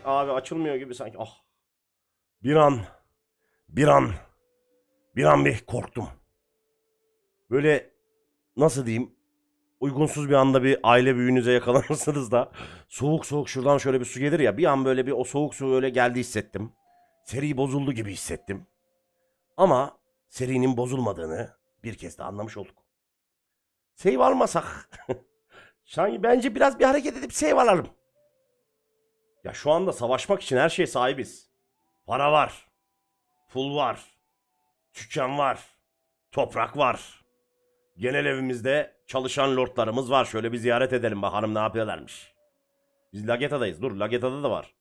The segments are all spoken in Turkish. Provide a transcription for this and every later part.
abi açılmıyor gibi sanki. Ah. Bir an. Bir an. Bir an bir korktum. Böyle nasıl diyeyim? Uygunsuz bir anda bir aile büyüğünüze yakalanırsınız da soğuk soğuk şuradan şöyle bir su gelir ya, bir an böyle bir o soğuk su öyle geldi hissettim. Seri bozuldu gibi hissettim. Ama serinin bozulmadığını bir kez de anlamış olduk. Save almasak. Sanki bence biraz bir hareket edip save alalım. Ya şu anda savaşmak için her şeye sahibiz. Para var. Pul var. Dükkan var. Toprak var. Genel evimizde çalışan lordlarımız var. Şöyle bir ziyaret edelim bakalım ne yapıyorlarmış. Biz Lageta'dayız. Dur, Lageta'da da var.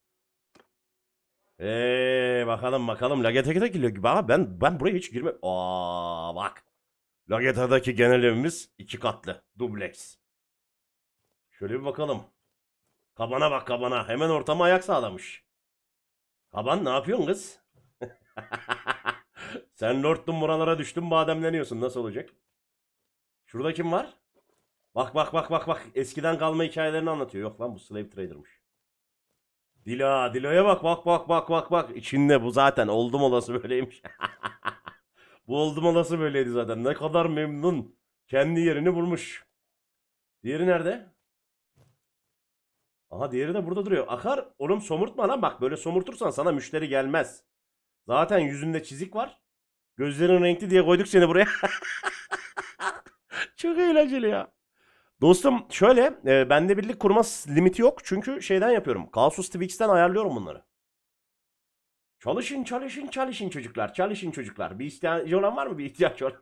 Bakalım bakalım. Lageta'da geliyor gibi ama ben buraya hiç girme. Aa bak. Lageta'daki genel evimiz 2 katlı. Dubleks. Şöyle bir bakalım. Kabana bak, kabana. Hemen ortama ayak sağlamış. Kaban ne yapıyorsun kız? Sen lordun buralara düştün, bademleniyorsun. Nasıl olacak? Şurada kim var? Bak bak bak bak bak. Eskiden kalma hikayelerini anlatıyor. Yok lan, bu slave trader'mış. Dilo'ya bak bak bak bak bak bak. İçinde bu zaten oldum olası böyleymiş. Bu oldum olası böyleydi zaten. Ne kadar memnun. Kendi yerini bulmuş. Diğeri nerede? Aha, diğeri de burada duruyor. Akar oğlum, somurtma lan, bak böyle somurtursan sana müşteri gelmez. Zaten yüzünde çizik var. Gözlerin renkli diye koyduk seni buraya. Çok eğlenceli ya. Dostum şöyle, bende birlik kurma limiti yok. Çünkü şeyden yapıyorum. Kasus Twix'ten ayarlıyorum bunları. Çalışın çalışın çalışın çocuklar. Çalışın çocuklar. Bir ihtiyacı olan var mı? Bir ihtiyaç olan.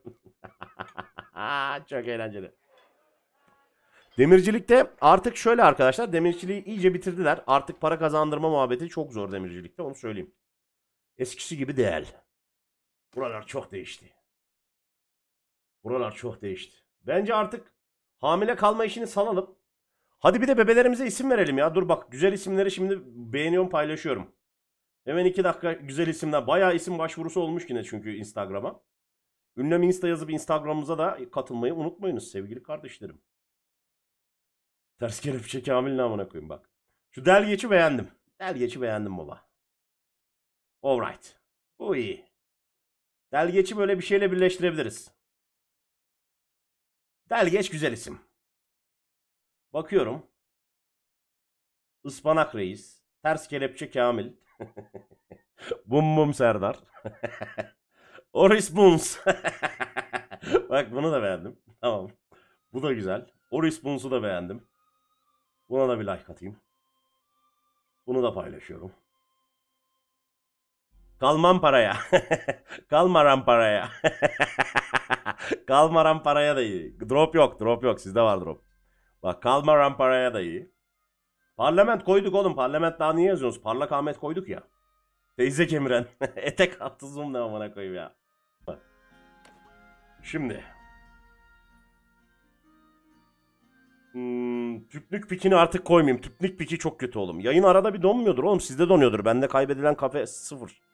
Çok eğlenceli. Demircilikte artık şöyle arkadaşlar. Demirciliği iyice bitirdiler. Artık para kazandırma muhabbeti çok zor demircilikte. Onu söyleyeyim. Eskisi gibi değil. Buralar çok değişti. Buralar çok değişti. Bence artık hamile kalma işini salalım. Hadi bir de bebelerimize isim verelim ya. Dur bak, güzel isimleri şimdi beğeniyorum, paylaşıyorum. Hemen 2 dakika güzel isimler. Bayağı isim başvurusu olmuş yine çünkü Instagram'a. Ünlem Insta yazıp Instagram'ımıza da katılmayı unutmayınız sevgili kardeşlerim. Ters kelepçe Kamil namına koyayım bak. Şu delgeçi beğendim. Delgeçi beğendim baba. Alright. Bu iyi. Delgeçi böyle bir şeyle birleştirebiliriz. Delgeç güzel isim. Bakıyorum. Ispanak Reis. Ters kelepçe Kamil. Bum bum Serdar. Oris Buns. Bak bunu da beğendim. Tamam. Bu da güzel. Oris Buns'u da beğendim. Buna da bir like atayım. Bunu da paylaşıyorum. Kalmam paraya. Kalmaram paraya. Kalmaram paraya da iyi. Drop yok. Drop yok. Sizde var drop. Bak, kalmaram paraya da iyi. Parlament koyduk oğlum. Parlament daha niye yazıyorsunuz? Parlak Ahmet koyduk ya. Teyze kemiren. Etek attı, zoom ne amına koyayım ya. Bak. Şimdi. Tüplük pikini artık koymayayım. Tüplük piki çok kötü oğlum. Yayın arada bir donmuyordur oğlum. Sizde donuyordur. Bende kaybedilen kafe 0.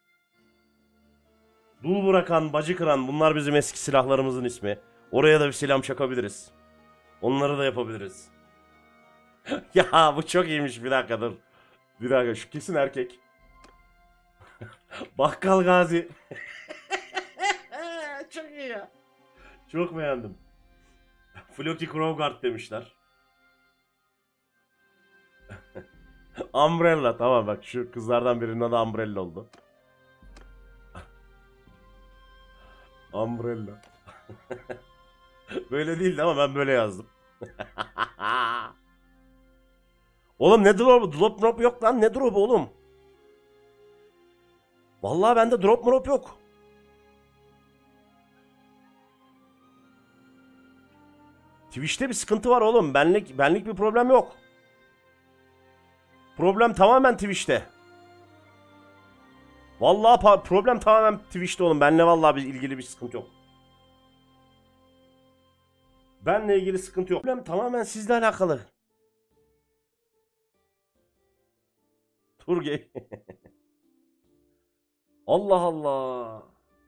Dul bırakan, bacı kıran, bunlar bizim eski silahlarımızın ismi. Oraya da bir silah çakabiliriz. Onları da yapabiliriz. Ya bu çok iyiymiş, bir dakika dur. Bir dakika, şu kesin erkek. Bakkal Gazi. Çok iyi ya. Çok beğendim. Floki Krogard demişler. Umbrella, tamam bak, şu kızlardan birinin adı Umbrella oldu. Umbrella. Böyle değildi ama ben böyle yazdım. Oğlum ne drop? Drop yok lan, ne drop oğlum? Vallahi bende drop yok. Twitch'te bir sıkıntı var oğlum. Benlik bir problem yok. Problem tamamen Twitch'te. Vallahi problem tamamen Twitch'te oğlum. Benle vallahi ilgili bir sıkıntı yok. Benle ilgili sıkıntı yok. Problem tamamen sizle alakalı. Turgay. Allah Allah.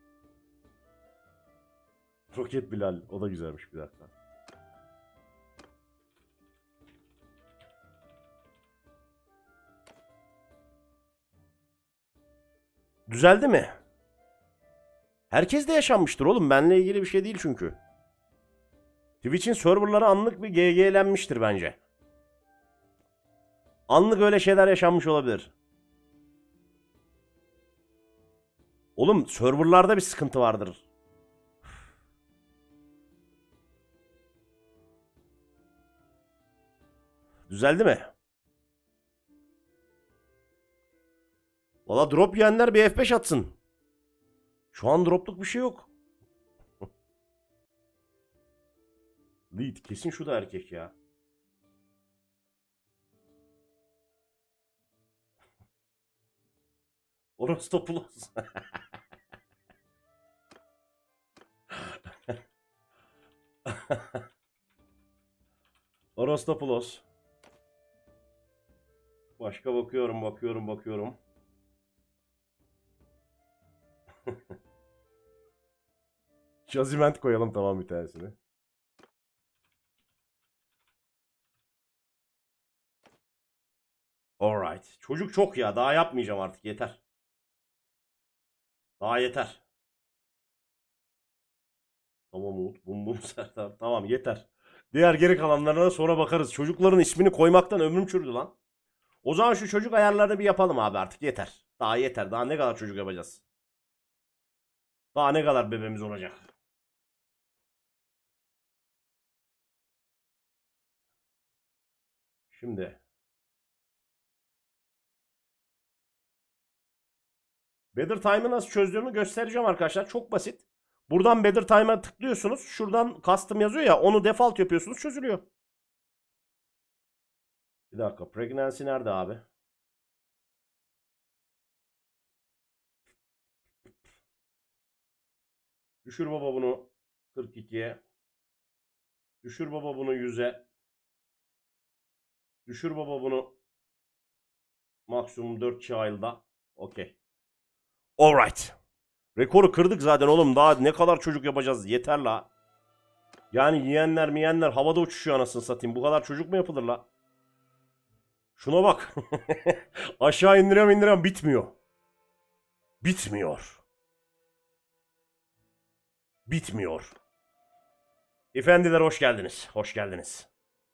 Roket Bilal. O da güzelmiş, bir dakika. Düzeldi mi? Herkes de yaşanmıştır oğlum. Benle ilgili bir şey değil çünkü. Twitch'in serverları anlık bir GG'lenmiştir bence. Anlık öyle şeyler yaşanmış olabilir. Oğlum serverlarda bir sıkıntı vardır. Düzeldi mi? Valla drop yiyenler bir F5 atsın. Şu an dropluk bir şey yok. Lead kesin şu da erkek ya. Orostopoulos. Orostopoulos. Başka bakıyorum. Jaziment koyalım tamam bir tanesini. Alright. Çocuk çok ya. Daha yapmayacağım artık. Yeter. Daha yeter. Tamam Umut. Bum bum Serdar. Tamam yeter. Diğer geri kalanlarına da sonra bakarız. Çocukların ismini koymaktan ömrüm çürüdü lan. O zaman şu çocuk ayarlarını bir yapalım abi artık. Yeter. Daha yeter. Daha ne kadar çocuk yapacağız? Daha ne kadar bebeğimiz olacak? Şimdi. Better Time'ı nasıl çözdüğümü göstereceğim arkadaşlar. Çok basit. Buradan Better Time'a tıklıyorsunuz. Şuradan custom yazıyor ya. Onu default yapıyorsunuz. Çözülüyor. Bir dakika. Pregnancy nerede abi? Düşür baba bunu 42'ye. Düşür baba bunu 100'e. Düşür baba bunu maksimum 4 child'a. Okey. Alright. Rekoru kırdık zaten oğlum. Daha ne kadar çocuk yapacağız? Yeter la. Yani yiyenler havada uçuşuyor anasını satayım. Bu kadar çocuk mu yapılır la? Şuna bak. Aşağı indiriyorum bitmiyor. Bitmiyor. Bitmiyor. Efendiler hoş geldiniz. Hoş geldiniz.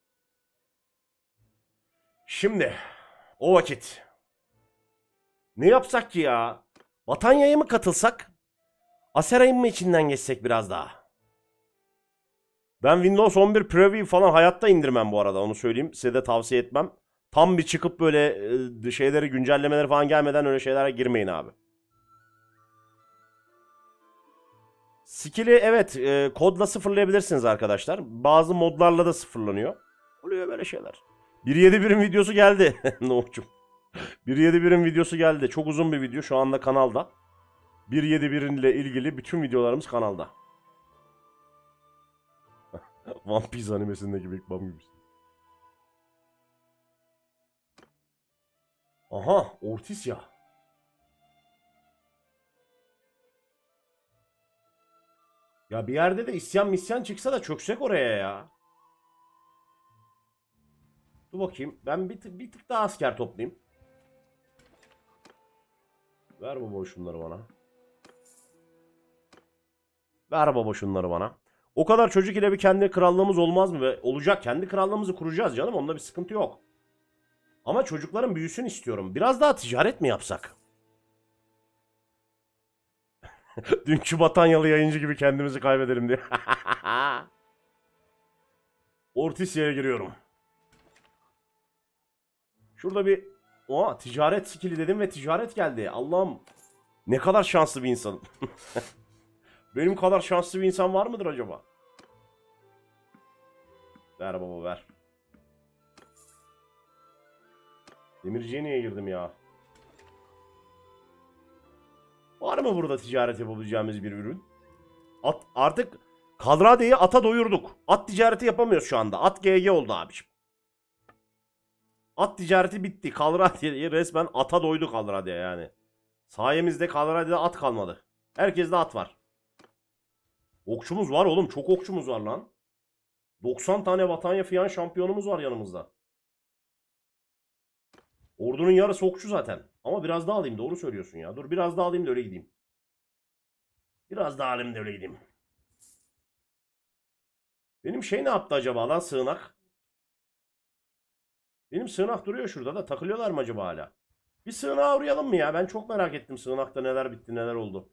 Şimdi o vakit ne yapsak ki ya? Batanya'ya mı katılsak? Aseray'ın mı içinden geçsek biraz daha? Ben Windows 11 Preview falan hayatta indirmem bu arada. Onu söyleyeyim. Size de tavsiye etmem. Tam bir çıkıp böyle şeyleri güncellemeleri falan gelmeden öyle şeylere girmeyin abi. Skill'i evet kodla sıfırlayabilirsiniz arkadaşlar. Bazı modlarla da sıfırlanıyor. Oluyor böyle şeyler. 1.7.1'in videosu geldi. Nohçum. 1.7.1'in videosu geldi. Çok uzun bir video şu anda kanalda. 1.7.1 ile ilgili bütün videolarımız kanalda. One Piece animesindeki Big Bang gibi. Aha, Ortisya. Ya bir yerde de isyan misyan çıksa da çöksek oraya ya. Dur bakayım. Ben bir tık daha asker toplayayım. Ver baba şunları bana. Ver baba şunları bana. O kadar çocuk ile bir kendi krallığımız olmaz mı? Ve olacak. Kendi krallığımızı kuracağız canım. Onda bir sıkıntı yok. Ama çocukların büyüsün istiyorum. Biraz daha ticaret mi yapsak? Dünkü Batanyalı yayıncı gibi kendimizi kaybedelim diye. Ortisya'ya giriyorum. Şurada bir... Oha ticaret skill'i dedim ve ticaret geldi. Allah'ım. Ne kadar şanslı bir insanım. Benim kadar şanslı bir insan var mıdır acaba? Ver baba ver. Demirciye niye girdim ya? Var mı burada ticaret yapabileceğimiz bir ürün? At, artık Kalrade'yi ata doyurduk. At ticareti yapamıyoruz şu anda. At GG oldu abiciğim. At ticareti bitti. Kalrade'yi resmen ata doydu Kalrade yani. Sayemizde Kalrade'de at kalmadı. Herkeste at var. Okçumuz var oğlum. Çok okçumuz var lan. 90 tane Vatanya Fiyan şampiyonumuz var yanımızda. Ordunun yarısı okçu zaten. Ama Ama biraz daha alayım. Doğru söylüyorsun ya. Dur biraz daha alayım da öyle gideyim. Biraz daha alayım da öyle gideyim. Benim şey ne yaptı acaba lan, sığınak? Benim sığınak duruyor şurada da. Takılıyorlar mı acaba hala? Bir sığınağa uğrayalım mı ya? Ben çok merak ettim sığınakta neler bitti, neler oldu.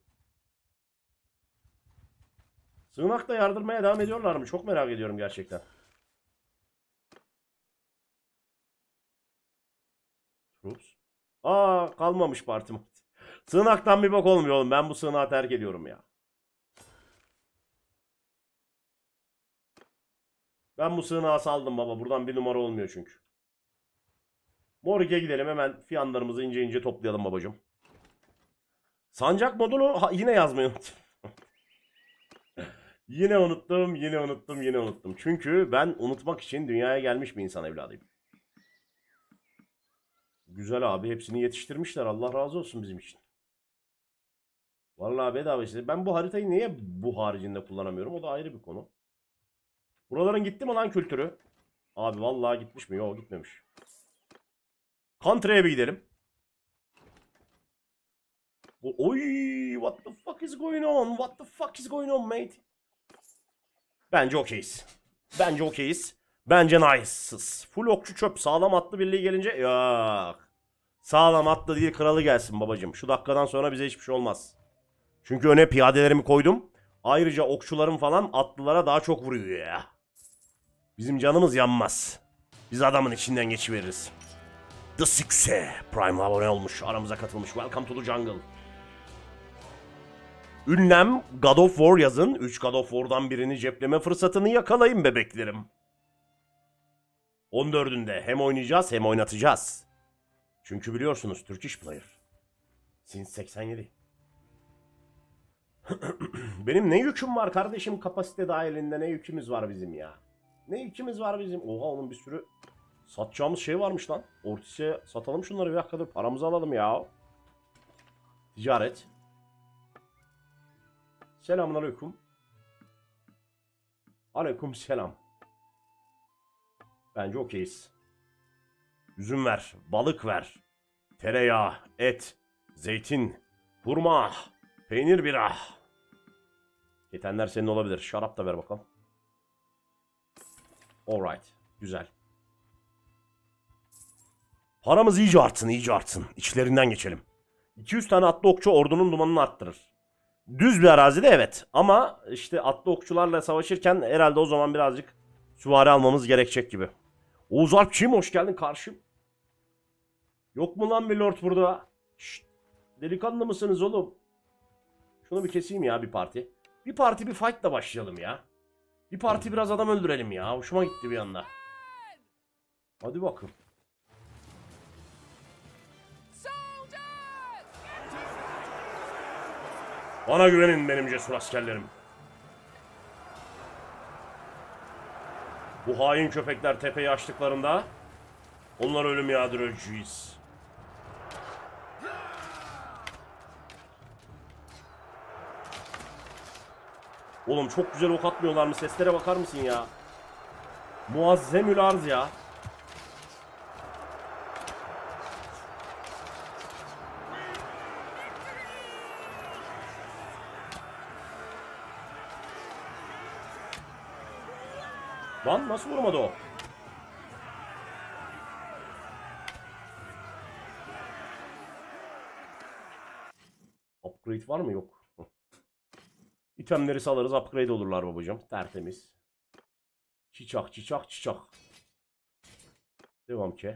Sığınakta yardırmaya devam ediyorlar mı? Çok merak ediyorum gerçekten. Troops. Aa, kalmamış partim. Sığınaktan bir bak olmuyor oğlum. Ben bu sığınağı terk ediyorum ya. Ben bu sığınağı saldım baba. Buradan bir numara olmuyor çünkü. Morik'e gidelim, hemen fiyanlarımızı ince ince toplayalım babacım. Sancak modunu yine yazmayı unuttum. Yine unuttum, yine unuttum, yine unuttum. Çünkü ben unutmak için dünyaya gelmiş bir insan evladıyım. Güzel abi, hepsini yetiştirmişler. Allah razı olsun bizim için. Vallahi bedava işte. Ben bu haritayı niye bu haricinde kullanamıyorum? O da ayrı bir konu. Buraların gitti mi lan kültürü? Abi vallahi gitmiş mi? Yok, gitmemiş. Country'e bir gidelim. Oy, what the fuck is going on? What the fuck is going on mate? Bence okeyiz. Bence okeyiz. Bence nice'sız. Full okçu çöp. Sağlam atlı birliği gelince yok. Sağlam atlı değil kralı gelsin babacım. Şu dakikadan sonra bize hiçbir şey olmaz. Çünkü öne piyadelerimi koydum. Ayrıca okçularım falan atlılara daha çok vuruyor ya. Bizim canımız yanmaz. Biz adamın içinden geçiveririz. The Six'e Prime abone olmuş. Aramıza katılmış. Welcome to the jungle. Ünlem God of War yazın. 3 God of War'dan birini cepleme fırsatını yakalayın bebeklerim. 14'ünde hem oynayacağız hem oynatacağız. Çünkü biliyorsunuz Turkish player. Since 87. Benim ne yüküm var kardeşim, kapasite dahilinde ne yükümüz var bizim ya. Ne yükümüz var bizim. Oha, onun bir sürü satacağımız şey varmış lan. Ortis'e satalım şunları bir dakikadır. Paramızı alalım ya. Ticaret. Selamünaleyküm. Aleyküm selam. Bence okeyiz. Üzüm ver, balık ver, tereyağı, et, zeytin, hurma, peynir, bira. Ketenler senin olabilir. Şarap da ver bakalım. Alright. Güzel. Paramız iyice artsın, iyice artsın. İçlerinden geçelim. 200 tane atlı okçu ordunun dumanını arttırır. Düz bir arazide evet. Ama işte atlı okçularla savaşırken herhalde o zaman birazcık süvari almamız gerekecek gibi. Oğuz Alpçıyım, hoş geldin karşım. Yok mu lan bir lord burada? Şşt, delikanlı mısınız oğlum? Şunu bir keseyim ya, bir parti. Bir parti bir fight'la başlayalım ya. Bir parti biraz adam öldürelim ya. Hoşuma gitti bir anda. Hadi bakın. Bana güvenin benim cesur askerlerim. Bu hain köpekler tepeyi açtıklarında onlara ölüm yağdıracağız. Oğlum çok güzel ok atmıyorlar mı? Seslere bakar mısın ya? Muazzemül arz ya. Lan nasıl vurmadı o? Upgrade var mı? Yok. İtemleri salarız, upgrade olurlar babacığım. Tertemiz. Çiçak, çiçak, çiçak. Devam ki.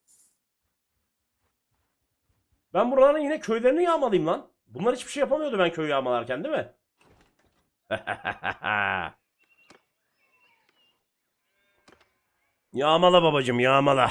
Ben buraların yine köylerini yağmalayayım lan. Bunlar hiçbir şey yapamıyordu ben köy yağmalarken, değil mi? Yağmala babacığım, yağmala.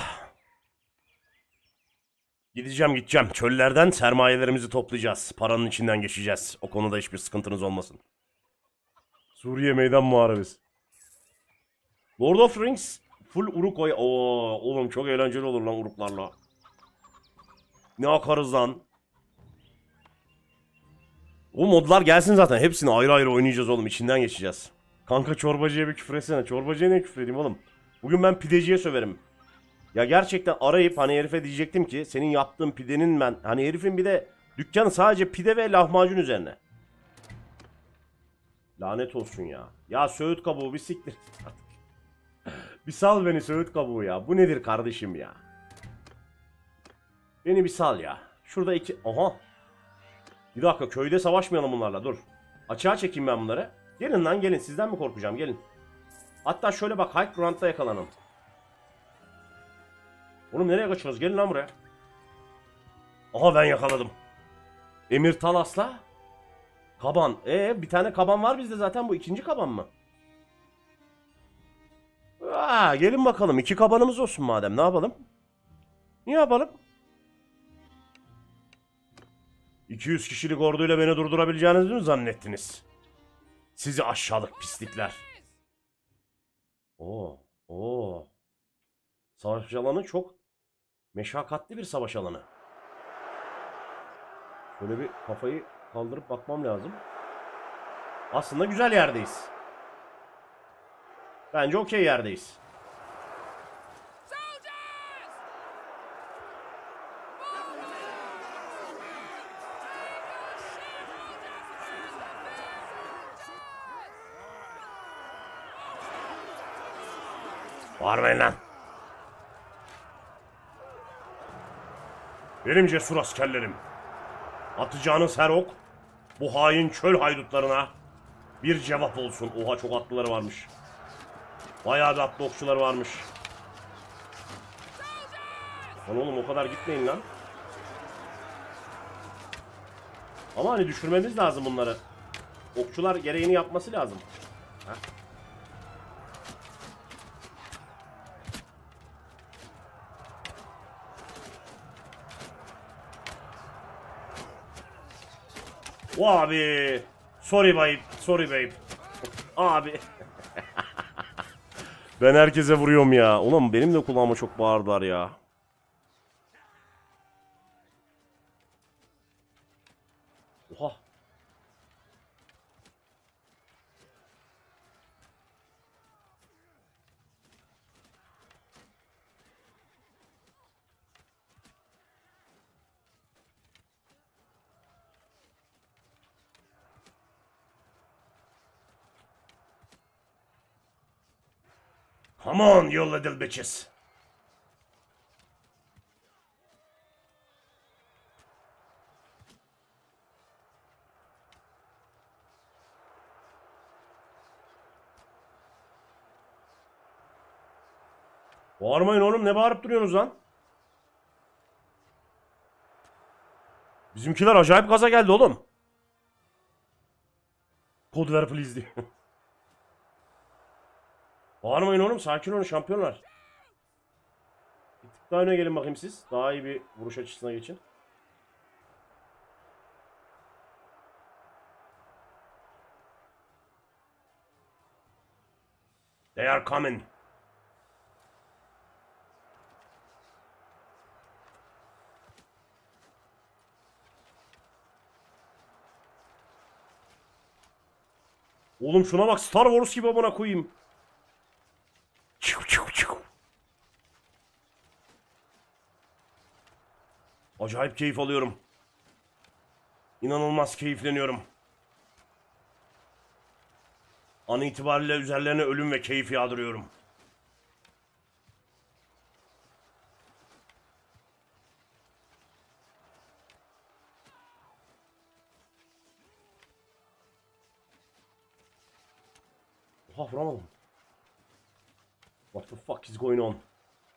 Gideceğim. Çöllerden sermayelerimizi toplayacağız. Paranın içinden geçeceğiz. O konuda hiçbir sıkıntınız olmasın. Suriye Meydan Muharebesi. Lord of Rings full uruk oy. Oo, oğlum çok eğlenceli olur lan uruklarla. Ne akarız lan. O modlar gelsin zaten. Hepsini ayrı ayrı oynayacağız oğlum. İçinden geçeceğiz. Kanka çorbacıya bir küfür etsene. Çorbacıya ne küfür edeyim oğlum? Bugün ben pideciye söverim. Ya gerçekten arayıp hani herife diyecektim ki senin yaptığın pidenin ben hani herifin bir de dükkanı sadece pide ve lahmacun üzerine. Lanet olsun ya. Ya Söğüt kabuğu bir siktir. Bir sal beni Söğüt kabuğu ya. Bu nedir kardeşim ya? Beni bir sal ya. Şurada iki... Aha. Bir dakika köyde savaşmayalım bunlarla dur. Açığa çekeyim ben bunları. Gelin lan gelin sizden mi korkacağım gelin. Hatta şöyle bak high ground'da yakalanın. Oğlum nereye kaçıyoruz gelin lan buraya. Aha ben yakaladım. Emir Talas'la Kaban. Bir tane kaban var bizde zaten bu ikinci kaban mı? Gelin bakalım 2 kabanımız olsun madem ne yapalım? Ne yapalım? 200 kişilik orduyla beni durdurabileceğinizi mi zannettiniz? Sizi aşağılık pislikler. Oo. Savaş alanı çok meşakkatli bir savaş alanı. Şöyle bir kafayı kaldırıp bakmam lazım. Aslında güzel yerdeyiz. Bence okey yerdeyiz. Bağırmayın lan. Benim cesur askerlerim. Atacağınız her ok bu hain çöl haydutlarına bir cevap olsun. Oha çok atlıları varmış. Bayağı bir atlı okçuları varmış. Lan oğlum o kadar gitmeyin lan. Ama hani düşürmemiz lazım bunları. Okçular gereğini yapması lazım. Heh. O abi. Sorry babe. Sorry babe. Abi. Ben herkese vuruyorum ya. Ulan benim de kulağıma çok bağırdılar ya. Oha. Come on you little bitches. Bağırmayın oğlum ne bağırıp duruyorsunuz lan? Bizimkiler acayip gaza geldi oğlum. Kod ver please diye. Bağırmayın oğlum sakin olun şampiyonlar. Bir tık daha öne gelin bakayım siz. Daha iyi bir vuruş açısına geçin. They are coming. Oğlum şuna bak Star Wars gibi amına koyayım. Acayip keyif alıyorum. İnanılmaz keyifleniyorum. An itibariyle üzerlerine ölüm ve keyif yağdırıyorum. Oha vuramadım. What the fuck is going on?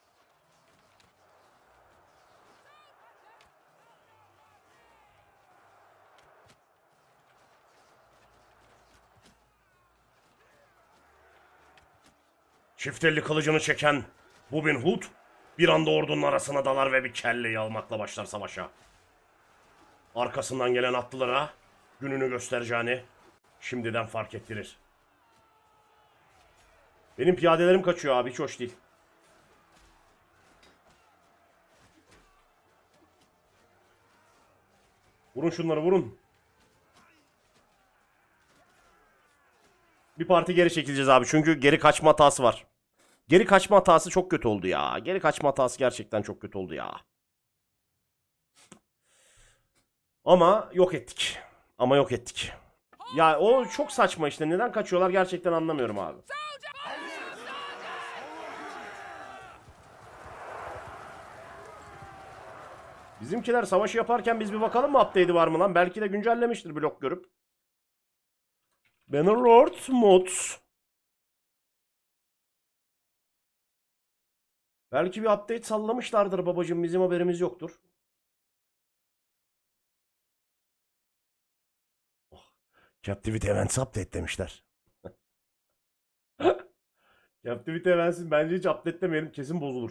Çift elli kılıcını çeken Robin Hood bir anda ordunun arasına dalar ve bir kelleyi almakla başlar savaşa. Arkasından gelen atlılara gününü göstereceğini şimdiden fark ettirir. Benim piyadelerim kaçıyor abi hiç hoş değil. Vurun şunları vurun. Bir parti geri çekileceğiz abi çünkü geri kaçma hatası var. Geri kaçma hatası çok kötü oldu ya. Geri kaçma hatası gerçekten çok kötü oldu ya. Ama yok ettik. Ama yok ettik. Ya o çok saçma işte. Neden kaçıyorlar gerçekten anlamıyorum abi. Bizimkiler savaşı yaparken biz bir bakalım mı update'i var mı lan? Belki de güncellemiştir blok görüp. Bannerlord mods. Belki bir update sallamışlardır babacığım. Bizim haberimiz yoktur. Oh, Captivity Events update demişler. Captivity Events'in bence hiç update'lemeyelim. Kesin bozulur.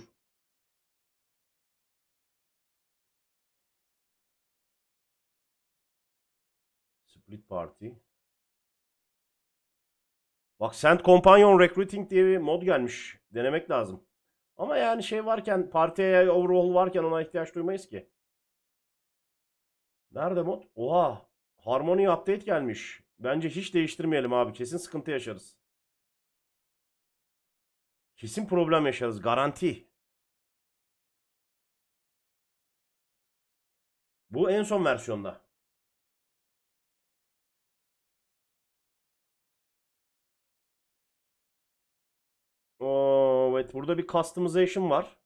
Split Party. Bak Send Companion Recruiting diye bir mod gelmiş. Denemek lazım. Ama yani şey varken, partiye overall varken ona ihtiyaç duymayız ki. Nerede mod? Oha. Harmony update gelmiş. Bence hiç değiştirmeyelim abi. Kesin sıkıntı yaşarız. Kesin problem yaşarız. Garanti. Bu en son versiyonda. Oo, evet burada bir customization var.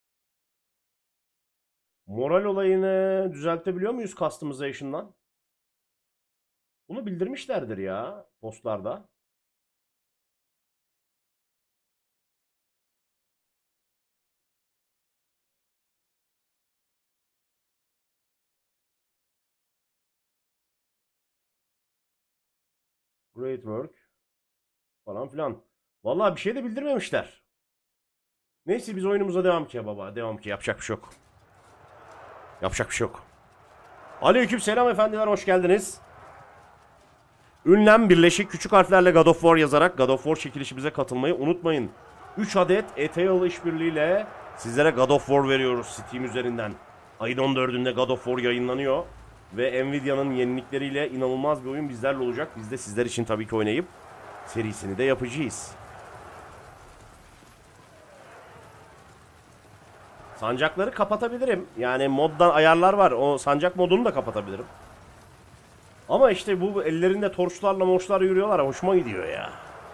Moral olayını düzeltebiliyor muyuz customization'dan? Bunu bildirmişlerdir ya postlarda. Great work falan filan. Vallahi bir şey de bildirmemişler. Neyse biz oyunumuza devam ki baba. Devam ki yapacak bir şey yok. Yapacak bir şey yok. Aleyküm selam efendiler, hoş geldiniz. Ünlem birleşik küçük harflerle God of War yazarak God of War çekilişimize katılmayı unutmayın. 3 adet Eternal işbirliğiyle sizlere God of War veriyoruz Steam üzerinden. Ayın 14'ünde God of War yayınlanıyor. Ve Nvidia'nın yenilikleriyle inanılmaz bir oyun bizlerle olacak. Biz de sizler için tabii ki oynayıp serisini de yapacağız. Sancakları kapatabilirim. Yani moddan ayarlar var. O sancak modunu da kapatabilirim. Ama işte bu ellerinde torçlarla moçlar yürüyorlar. Hoşuma gidiyor ya.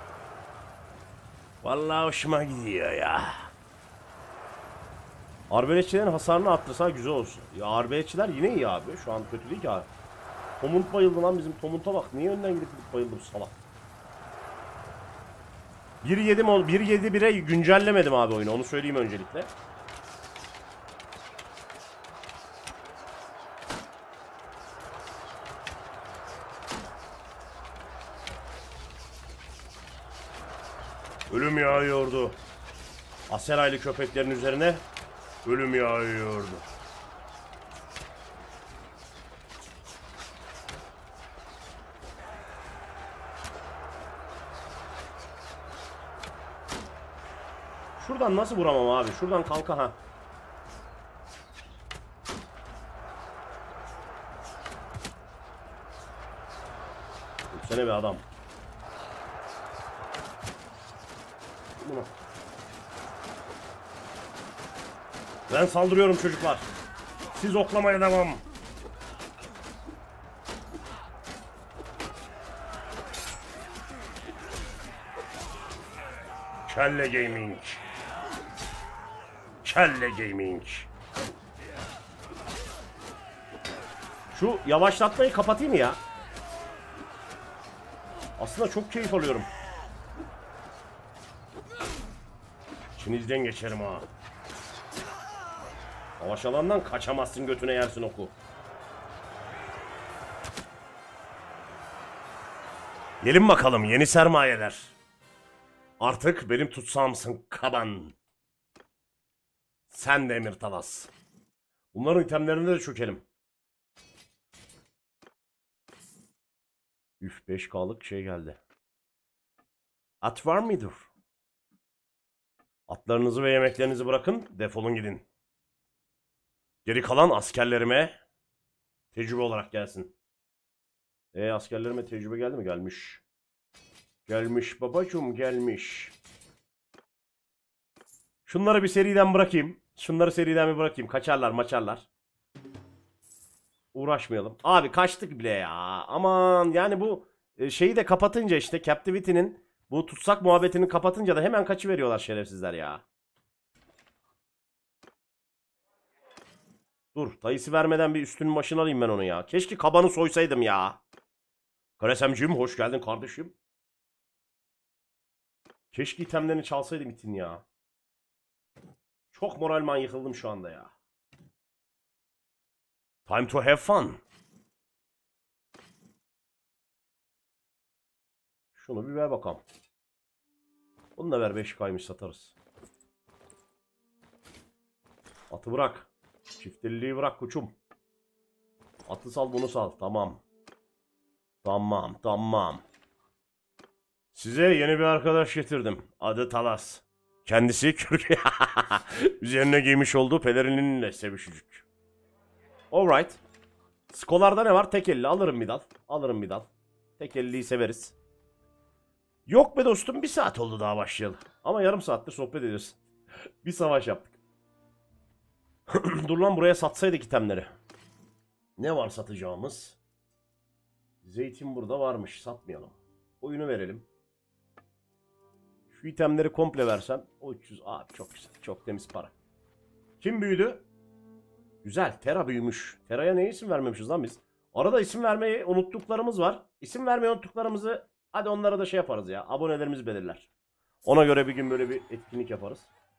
Vallahi hoşuma gidiyor ya. Arbeletçilerin hasarını arttırsa güzel olsun. Ya arbeletçiler yine iyi abi. Şu an kötü değil ki abi. Tomunt bayıldı lan bizim Tomunt'a bak. Niye önden gidip bayıldı bu salak. 1.7'ye güncellemedim abi oyunu. Onu söyleyeyim öncelikle. Ölüm yağıyordu. Aseraylı köpeklerin üzerine ölüm yağıyordu. Şuradan nasıl vuramam abi? Şuradan kalka ha. Sene be adam. Bunu. Ben saldırıyorum çocuklar. Siz oklamaya devam. Kelle Gaming. Kelle Gaming. Şu yavaşlatmayı kapatayım ya. Aslında çok keyif alıyorum. İçinizden geçerim ha. Savaş alandan kaçamazsın, götüne yersin oku. Gelin bakalım yeni sermayeler. Artık benim tutsağımsın kaban. Sen de Emir Talas. Bunların itemlerine de çökelim. Üf 5K'lık şey geldi. At var mıdır? Atlarınızı ve yemeklerinizi bırakın, defolun gidin. Geri kalan askerlerime tecrübe olarak gelsin. Askerlerime tecrübe geldi mi? Gelmiş. Gelmiş babacığım, gelmiş. Şunları bir seriden bırakayım. Şunları seriden bir bırakayım. Kaçarlar maçarlar. Uğraşmayalım. Abi kaçtık bile ya. Aman yani bu şeyi de kapatınca işte Captivity'nin bu tutsak muhabbetini kapatınca da hemen kaçıveriyorlar şerefsizler ya. Dur Tayyip'i vermeden bir üstünün başına alayım ben onu ya. Keşke kabanı soysaydım ya. Karesemciğim hoş geldin kardeşim. Keşke itemlerini çalsaydım itin ya. Çok moralman yıkıldım şu anda ya. Time to have fun. Şunu bir ver bakalım. Bunu da ver 5K'ymış satarız. Atı bırak. Çifteliliği bırak koçum. Atı sal bunu sal. Tamam. Tamam. Size yeni bir arkadaş getirdim. Adı Talas. Kendisi kürk. Üzerine giymiş olduğu pelerininle sevişecek. Alright. Skolarda ne var? Tek elli. Alırım bir dal. Alırım bir dal. Tek elliyi severiz. Yok be dostum 1 saat oldu daha başlayalı. Ama yarım saattir sohbet ediyoruz. Bir savaş yaptık. Dur lan buraya satsaydık itemleri. Ne var satacağımız? Zeytin burada varmış. Satmayalım. Oyunu verelim. Şu itemleri komple versem. O 300. Abi çok güzel. Çok temiz para. Kim büyüdü? Güzel. Tera büyümüş. Tera'ya ne isim vermemişiz lan biz? Arada isim vermeyi unuttuklarımız var. İsim vermeyi unuttuklarımızı hadi onlara da şey yaparız ya. Abonelerimiz belirler. Ona göre bir gün böyle bir etkinlik yaparız.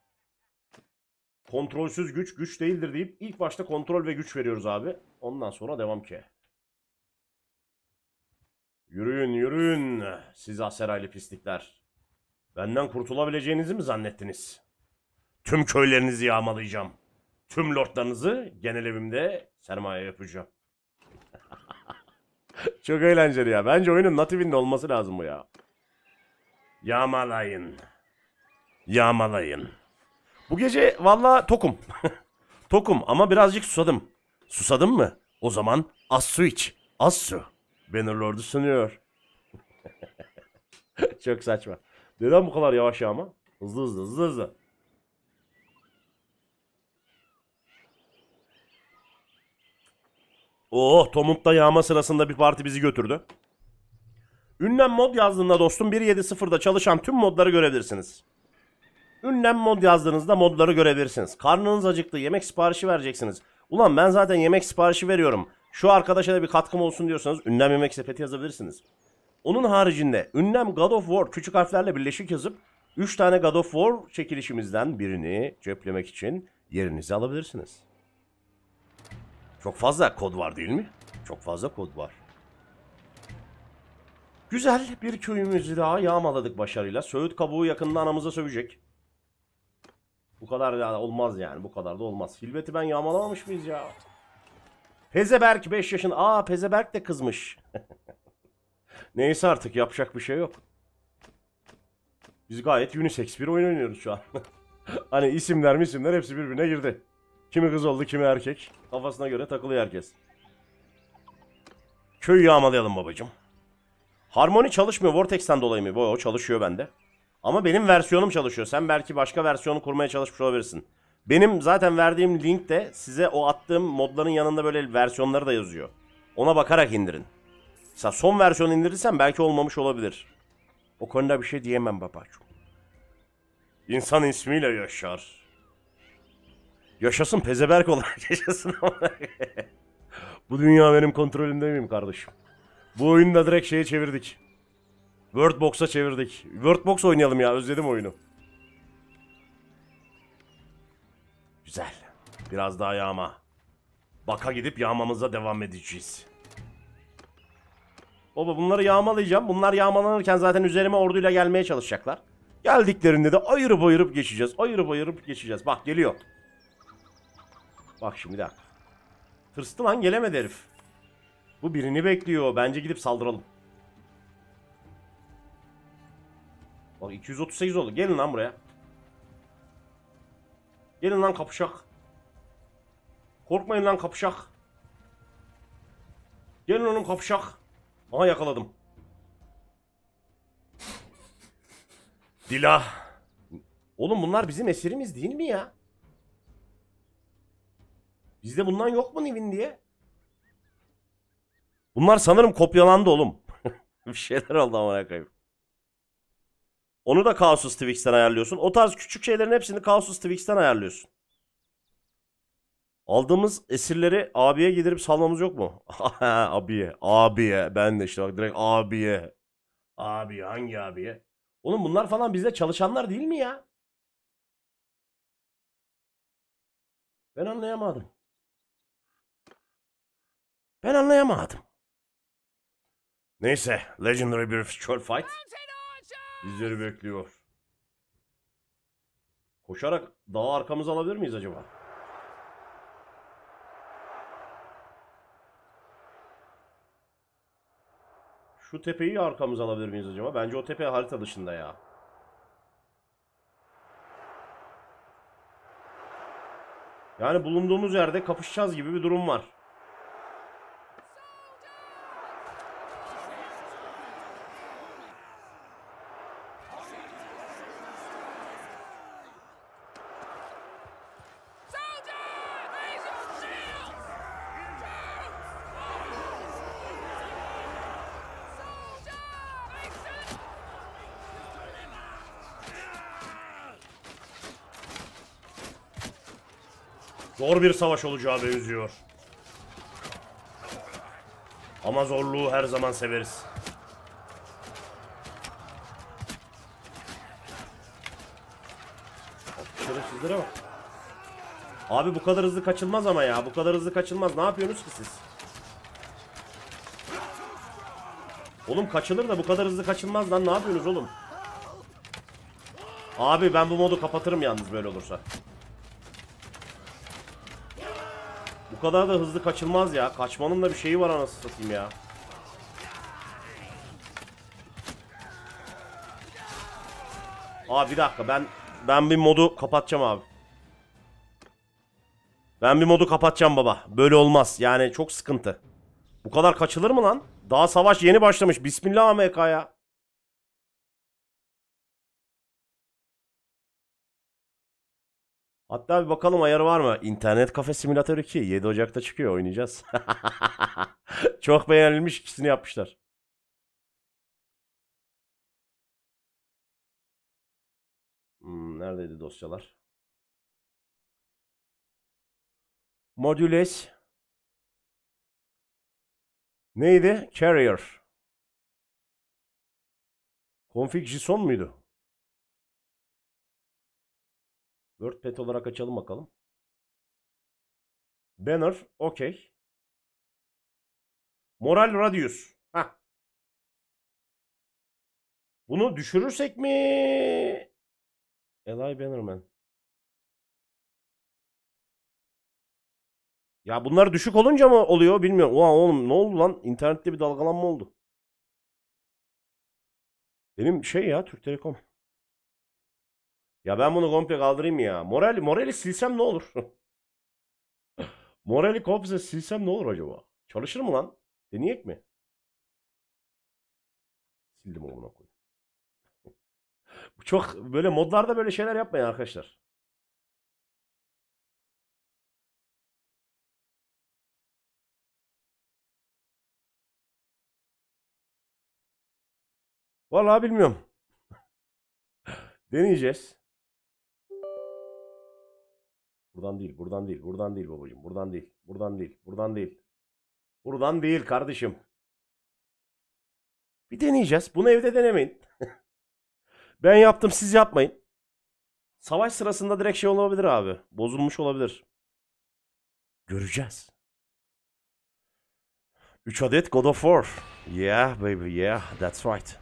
Kontrolsüz güç güç değildir deyip ilk başta kontrol ve güç veriyoruz abi. Ondan sonra devam ki. Yürüyün siz Aseraylı pislikler. Benden kurtulabileceğinizi mi zannettiniz? Tüm köylerinizi yağmalayacağım. Tüm lordlarınızı genel evimde sermaye yapacağım. Çok eğlenceli ya. Bence oyunun natifinde olması lazım bu ya. Yağmalayın. Bu gece valla tokum. Tokum ama birazcık susadım. Susadın mı? O zaman az su iç. Az su. Bannerlord'u sunuyor. Çok saçma. Neden bu kadar yavaş ama? Hızlı. Oh, Tomut'ta yağma sırasında bir parti bizi götürdü. Ünlem mod yazdığında dostum 1.7.0'da çalışan tüm modları görebilirsiniz. Ünlem mod yazdığınızda modları görebilirsiniz. Karnınız acıktı, yemek siparişi vereceksiniz. Ulan ben zaten yemek siparişi veriyorum. Şu arkadaşa da bir katkım olsun diyorsanız ünlem yemek sepeti yazabilirsiniz. Onun haricinde ünlem God of War küçük harflerle birleşik yazıp 3 tane God of War çekilişimizden birini ceplemek için yerinizi alabilirsiniz. Çok fazla kod var değil mi? Çok fazla kod var. Güzel bir köyümüzü daha yağmaladık başarıyla. Söğüt kabuğu yakında anamıza sövecek. Bu kadar da olmaz yani. Bu kadar da olmaz. Hilbet'i ben yağmalamamış mıyız ya? Pezeberk 5 yaşında. Aa Pezeberk de kızmış. Neyse artık yapacak bir şey yok. Biz gayet unisex bir oyun oynuyoruz şu an. Hani isimler hepsi birbirine girdi. Kimi kız oldu kimi erkek. Kafasına göre takılıyor herkes. Köyü yağmalayalım babacım. Harmony çalışmıyor Vortex'ten dolayı mı? O çalışıyor bende. Ama benim versiyonum çalışıyor. Sen belki başka versiyonu kurmaya çalışmış olabilirsin. Benim zaten verdiğim linkte size o attığım modların yanında böyle versiyonları da yazıyor. Ona bakarak indirin. Mesela son versiyonu indirirsen belki olmamış olabilir. O konuda bir şey diyemem babacığım. İnsan ismiyle yaşar. Yaşasın pezeberk olarak yaşasın. Bu dünya benim kontrolümde miyim kardeşim? Bu oyunu da direkt şeye çevirdik. Wordbox'a çevirdik. Wordbox oynayalım ya. Özledim oyunu. Güzel. Biraz daha yağma. Baka gidip yağmamıza devam edeceğiz. Baba bunları yağmalayacağım. Bunlar yağmalanırken zaten üzerime orduyla gelmeye çalışacaklar. Geldiklerinde de ayırıp ayırıp geçeceğiz. Ayırıp ayırıp geçeceğiz. Bak geliyor. Bak şimdi bir dakika. Tırstı lan gelemedi herif. Bu birini bekliyor. Bence gidip saldıralım. Bak 238 oldu. Gelin lan buraya. Gelin lan kapışak. Korkmayın lan kapışak. Gelin onun kapışak. Aha yakaladım. Dilah. Oğlum bunlar bizim esirimiz değil mi ya? Bizde bundan yok mu Nivin diye? Bunlar sanırım kopyalandı oğlum. Bir şeyler oldu amına koyayım. Onu da Kaosus Twix'ten ayarlıyorsun. O tarz küçük şeylerin hepsini Kaosus Twix'ten ayarlıyorsun. Aldığımız esirleri abiye giderip salmamız yok mu? Abiye. Abiye. Ben de işte bak direkt abiye. Abiye. Hangi abiye? Oğlum bunlar falan bizde çalışanlar değil mi ya? Ben anlayamadım. Ben anlayamadım. Neyse. Legendary bir Virtual Fight bizleri bekliyor. Koşarak dağı arkamıza alabilir miyiz acaba? Şu tepeyi arkamıza alabilir miyiz acaba? Bence o tepe harita dışında ya. Yani bulunduğumuz yerde kapışacağız gibi bir durum var. Zor bir savaş olacağı benziyor. Ama zorluğu her zaman severiz. Şerefsizlere bak. Abi bu kadar hızlı kaçılmaz ama ya. Bu kadar hızlı kaçılmaz. Ne yapıyorsunuz ki siz? Oğlum kaçılır da bu kadar hızlı kaçılmaz lan. Ne yapıyorsunuz oğlum? Abi ben bu modu kapatırım yalnız böyle olursa. Bu kadar da hızlı kaçılmaz ya. Kaçmanın da bir şeyi var anasını satayım ya. Abi bir dakika ben bir modu kapatacağım abi. Ben bir modu kapatacağım baba. Böyle olmaz. Yani çok sıkıntı. Bu kadar kaçılır mı lan? Daha savaş yeni başlamış. Bismillah AMK ya. Hatta bir bakalım ayarı var mı? İnternet Kafe Simülatör 2. 7 Ocak'ta çıkıyor. Oynayacağız. Çok beğenilmiş. İkisini yapmışlar. Neredeydi dosyalar? Modüles. Neydi? Carrier. Config JSON muydu? WordPad olarak açalım bakalım. Banner. Okey. Moral Radius. Heh. Bunu düşürürsek mi? Eli Bannerman. Ya bunlar düşük olunca mı oluyor bilmiyorum. Ulan oğlum ne oldu lan? İnternette bir dalgalanma oldu. Benim şey ya Türk Telekom. Ya ben bunu komple kaldırayım ya. Morali silsem ne olur? Morali komple silsem ne olur acaba? Çalışır mı lan? Deneyek mi? Sildim onu koy. Çok böyle modlarda böyle şeyler yapmayın arkadaşlar. Vallahi bilmiyorum. Deneyeceğiz. Buradan değil, buradan değil, buradan değil babacığım. Buradan değil, buradan değil, buradan değil. Buradan değil kardeşim. Bir deneyeceğiz. Bunu evde denemeyin. Ben yaptım, siz yapmayın. Savaş sırasında direkt şey olabilir abi. Bozulmuş olabilir. Göreceğiz. 3 adet God of War. Yeah baby yeah that's right.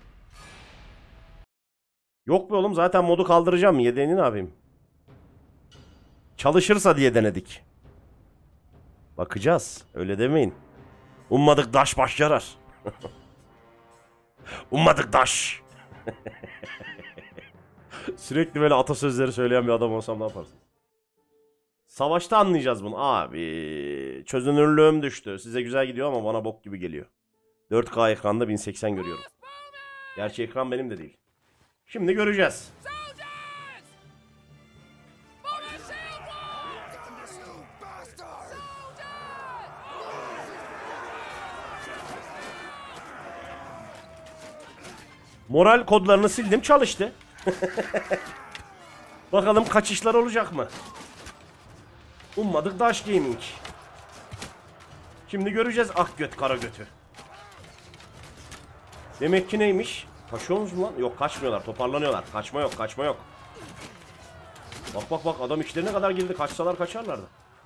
Yok be oğlum zaten modu kaldıracağım. Yedeğini ne yapayım? Çalışırsa diye denedik. Bakacağız. Öyle demeyin. Ummadık daş baş yarar. Ummadık daş. Sürekli böyle atasözleri söyleyen bir adam olsam ne yaparsın? Savaşta anlayacağız bunu. Abi çözünürlüğüm düştü. Size güzel gidiyor ama bana bok gibi geliyor. 4K ekranda 1080 görüyorum. Gerçi ekran benim de değil. Şimdi göreceğiz. Moral kodlarını sildim, çalıştı. Bakalım kaçışlar olacak mı? Ummadık Dash Gaming. Şimdi göreceğiz ak göt kara götü. Demek ki neymiş? Kaçıyorsunuz mu lan? Yok, kaçmıyorlar, toparlanıyorlar. Kaçma yok, kaçma yok. Bak bak bak, adam içlerine kadar girdi. Kaçsalar kaçarlardı.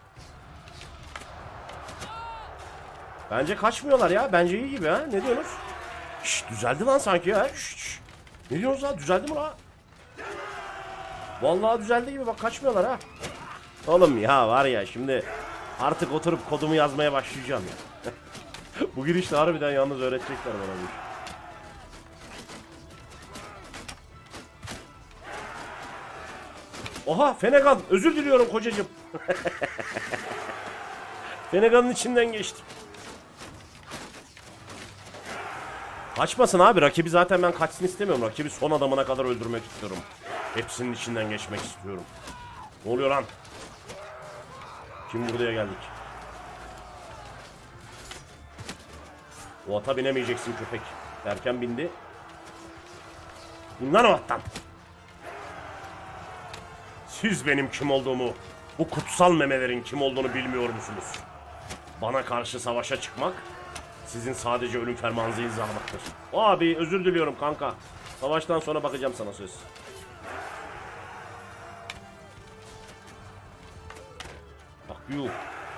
Bence kaçmıyorlar ya. Bence iyi gibi ha. Ne diyorsunuz? Şşş, düzeldi lan sanki ya. Şşş. Ne diyorsunuz lan? Düzeldi mi lan? Vallahi düzeldi gibi, bak kaçmıyorlar ha. Oğlum ya, var ya şimdi artık oturup kodumu yazmaya başlayacağım ya. Bu girişte harbiden yalnız öğretecekler bana bu işi. Oha, Fenegan, özür diliyorum kocacığım. Fenegan'ın içinden geçtim. Kaçmasın abi, rakibi zaten ben kaçsın istemiyorum. Rakibi son adamına kadar öldürmek istiyorum. Hepsinin içinden geçmek istiyorum. Ne oluyor lan? Kim buraya geldik? O ata binemeyeceksin köpek. Derken bindi. Bundan o attan. Siz benim kim olduğumu, bu kutsal memelerin kim olduğunu bilmiyor musunuz? Bana karşı savaşa çıkmak, sizin sadece ölüm fermanınızı imzalamaktır. Abi özür diliyorum kanka. Savaştan sonra bakacağım sana, söz. Bak yuh.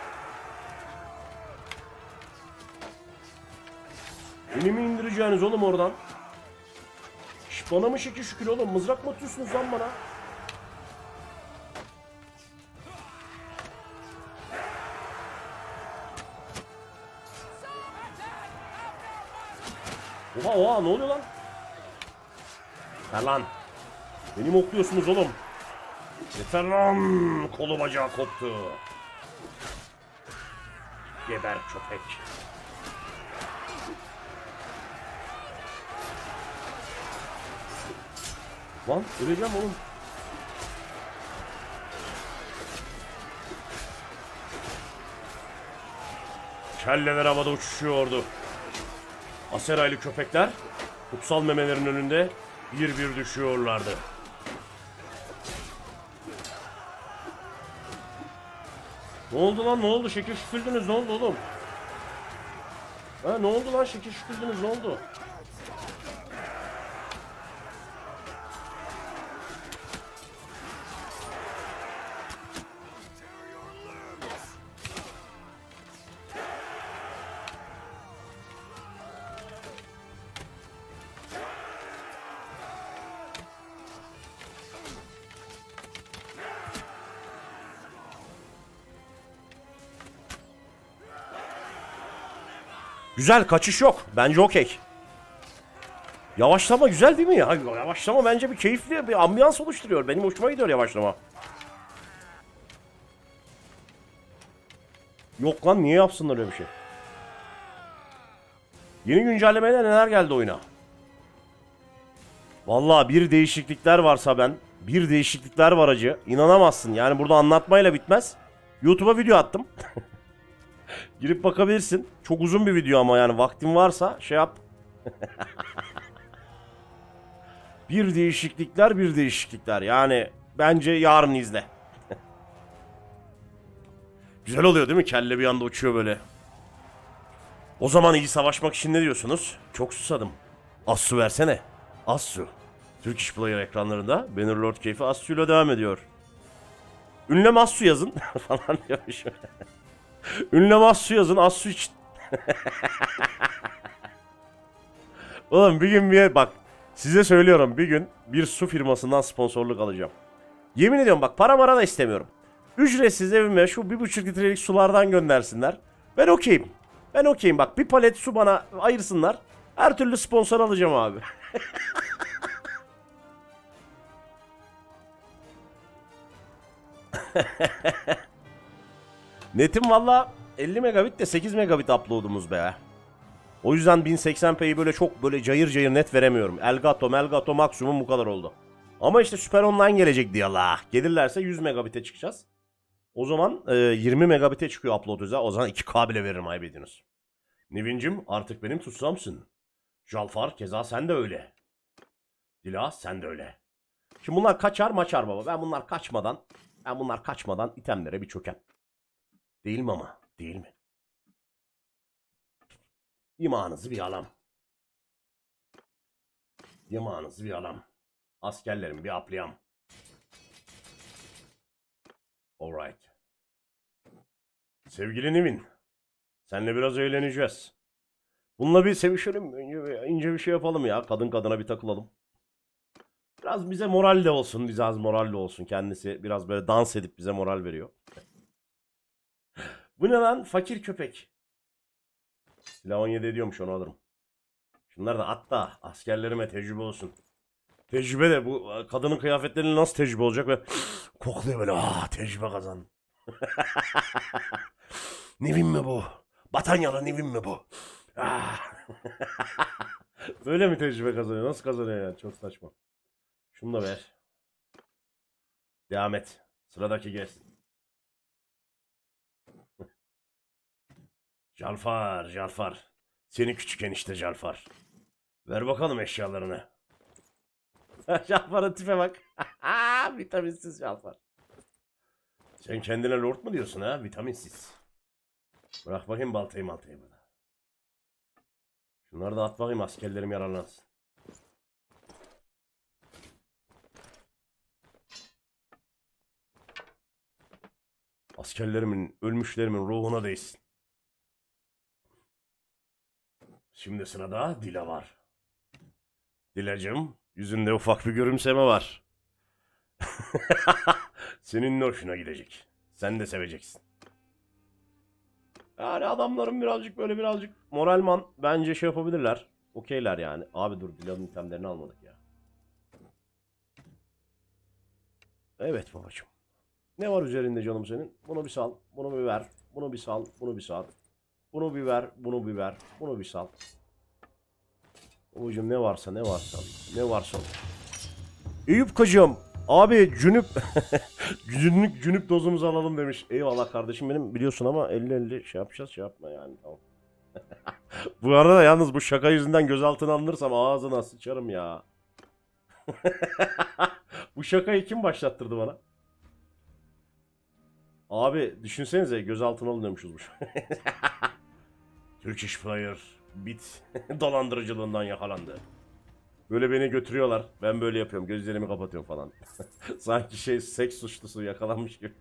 Beni mi indireceğiniz oğlum oradan? Şş, bana mı şekil şükür oğlum? Mızrak mı atıyorsunuz lan bana? Oha oha, ne oluyor lan? Yeter lan. Beni mi okluyorsunuz oğlum? Yeter lan. Kolu bacağı koptu. Geber köpek. Lan öleceğim oğlum. Kelleler havada uçuşuyordu. Aseraylı köpekler kutsal memelerin önünde bir bir düşüyorlardı. Ne oldu lan, ne oldu? Şekil şüküldünüz, ne oldu oğlum? Ha, ne oldu lan, şekil şüküldünüz, ne oldu? Güzel, kaçış yok. Bence okey. Yavaşlama güzel değil mi ya? Yavaşlama bence bir keyifli bir ambiyans oluşturuyor. Benim hoşuma gidiyor yavaşlama. Yok lan, niye yapsınlar öyle bir şey? Yeni güncellemeyle neler geldi oyuna? Vallahi bir değişiklikler varsa bir değişiklikler var acı. İnanamazsın. Yani burada anlatmayla bitmez. YouTube'a video attım. Girip bakabilirsin. Çok uzun bir video ama yani vaktin varsa şey yap. Bir değişiklikler. Yani bence yarın izle. Güzel oluyor değil mi? Kelle bir anda uçuyor böyle. O zaman iyi savaşmak için ne diyorsunuz? Çok susadım. Az su versene. Az su. Türk İş Player ekranlarında Bannerlord keyfi az suyla devam ediyor. Ünlem az su yazın falan diyormuş. Ünlem az su yazın, az su için. Oğlum bir gün bak size söylüyorum, bir gün bir su firmasından sponsorluk alacağım. Yemin ediyorum bak, para mara da istemiyorum. Ücretsiz evime şu 1,5 litrelik sulardan göndersinler. Ben okeyim. Ben okeyim bak, bir palet su bana ayırsınlar. Her türlü sponsor alacağım abi. Netim valla 50 megabit de 8 megabit upload'umuz be. O yüzden 1080p'yi böyle çok böyle cayır cayır net veremiyorum. Elgato maksimum bu kadar oldu. Ama işte Süper Online gelecek diye Allah. Gelirlerse 100 megabit'e çıkacağız. O zaman 20 megabit'e çıkıyor upload hızı. O zaman 2K bile veririm, ayıbediniz. Nivin'cim artık benim tutsağımsın. Jalfar keza sen de öyle. Dila sen de öyle. Şimdi bunlar kaçar maçar baba. Ben bunlar kaçmadan itemlere bir çökem. Değil mi ama? Değil mi? İmanınızı bir alam. Yamağınızı bir alam. Askerlerimi bir aplayam. Alright. Sevgili Nevin. Seninle biraz eğleneceğiz. Bununla bir sevişelim. İnce bir şey yapalım ya. Kadın kadına bir takılalım. Biraz bize moral de olsun. Bize az moral de olsun. Kendisi biraz böyle dans edip bize moral veriyor. Bu ne lan? Fakir köpek. Silah 17 ediyormuş, onu alırım. Şunlar da at da askerlerime tecrübe olsun. Tecrübe de bu kadının kıyafetlerinin nasıl tecrübe olacak ve kokluyor böyle. Tecrübe kazan. Nevin mi bu? Batanyalı Nevin mi bu? Böyle mi tecrübe kazanıyor? Nasıl kazanıyor yani? Çok saçma. Şunu da ver. Devam et. Sıradaki gelsin. Calfar, Calfar. Seni küçük enişte Calfar. Ver bakalım eşyalarını. Calfar'ın tipe bak. Vitaminsiz Calfar. Sen kendine lord mu diyorsun ha? Vitaminsiz. Bırak bakayım baltayı burada. Şunları da at bakayım, askerlerim yararlansın. Askerlerimin, ölmüşlerimin ruhuna değsin. Şimdi sırada Dila var. Dilacığım, yüzünde ufak bir gülümseme var. Senin hoşuna gidecek. Sen de seveceksin. Yani adamların birazcık moralman bence şey yapabilirler. Okeyler yani. Abi dur, Dila'nın itemlerini almadık ya. Evet babacığım. Ne var üzerinde canım senin? Bunu bir sal. Bunu bir ver. Bunu bir sal. Bunu bir sal. Bunu bir ver. Bunu bir ver. Bunu bir sal. Babacığım ne varsa. Ne varsa. Eyüp kocam. Abi cünüp. Cünüp dozumuzu alalım demiş. Eyvallah kardeşim benim, biliyorsun ama 50-50 şey yapacağız, şey yapma yani, tamam. Bu arada yalnız bu şaka yüzünden gözaltına alınırsam ağzına sıçarım ya. Bu şakayı kim başlattırdı bana? Abi düşünsenize, gözaltına alınıyormuşuz bu şakayı. Turkish Flyer bit dolandırıcılığından yakalandı. Böyle beni götürüyorlar. Ben böyle yapıyorum. Gözlerimi kapatıyorum falan. Sanki şey, seks suçlusu yakalanmış gibi.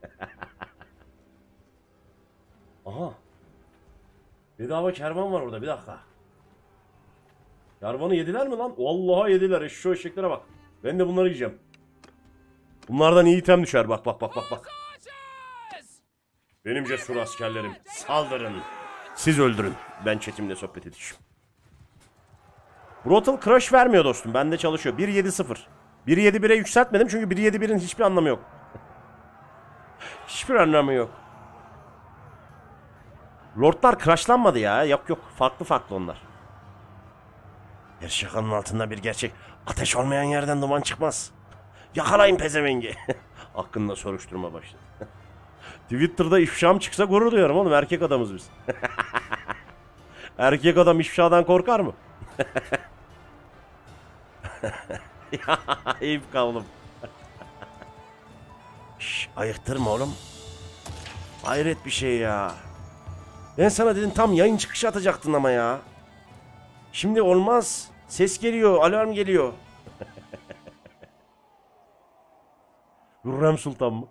Aha. Bedava kervan var orada, bir dakika. Kervanı yediler mi lan? Vallahi yediler. Şu eşeklere bak. Ben de bunları yiyeceğim. Bunlardan iyi item düşer. Bak. Benim cesur askerlerim. Saldırın. Siz öldürün. Ben chatimle sohbet edeceğim. Brutal Crush vermiyor dostum. Bende çalışıyor. 1.7.0. 1.7.1'e yükseltmedim çünkü 1.7.1'in hiçbir anlamı yok. Hiçbir anlamı yok. Lordlar crushlanmadı ya. Yok. Farklı onlar. Her şakanın altında bir gerçek. Ateş olmayan yerden duman çıkmaz. Yakalayın pezevengi. Hakkında soruşturma başladı. Twitter'da ifşam çıksa gurur duyarım oğlum. Erkek adamız biz. Erkek adam ifşadan korkar mı? Eyüp kavlum. Şş, ayıktırma oğlum. Hayret bir şey ya. Ben sana dedim, tam yayın çıkışı atacaktın ama ya. Şimdi olmaz. Ses geliyor, alarm geliyor. Hürrem Sultan mı?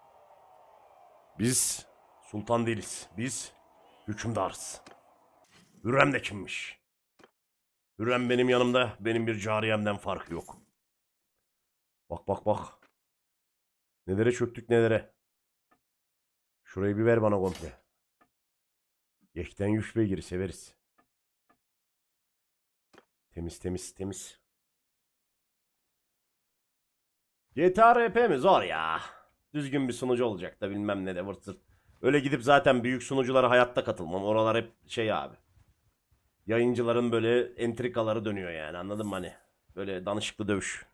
Biz sultan değiliz. Biz hükümdarız. Hürrem de kimmiş? Hürrem benim yanımda, benim bir cariyemden farkı yok. Bak. Nelere çöktük nelere. Şurayı bir ver bana komple. Yekten yüş beygiri severiz. Temiz. GTA RP mi? Zor ya. Düzgün bir sunucu olacak da bilmem ne de vırt zırt. Öyle gidip zaten büyük sunuculara hayatta katılmam. Oralar hep şey abi. Yayıncıların böyle entrikaları dönüyor yani, anladın mı hani? Böyle danışıklı dövüş.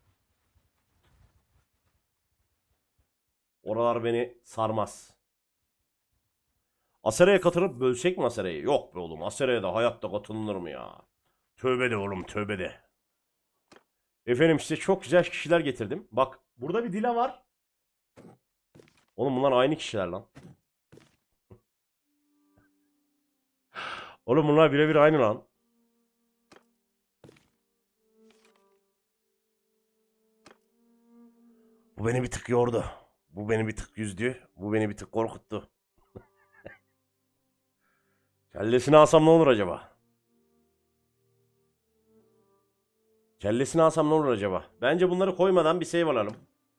Oralar beni sarmaz. Asera'ya katılıp bölsek mi Asera'yı? Yok be oğlum, Asera'ya da hayatta katılınır mı ya? Tövbe de oğlum, tövbe de. Efendim size çok güzel kişiler getirdim. Bak burada bir Dila var. Oğlum bunlar aynı kişiler lan. Oğlum bunlar birebir aynı lan. Bu beni bir tık yordu. Bu beni bir tık üzdü. Bu beni bir tık korkuttu. Kellesini alsam ne olur acaba? Kellesini alsam ne olur acaba? Bence bunları koymadan bir save alalım.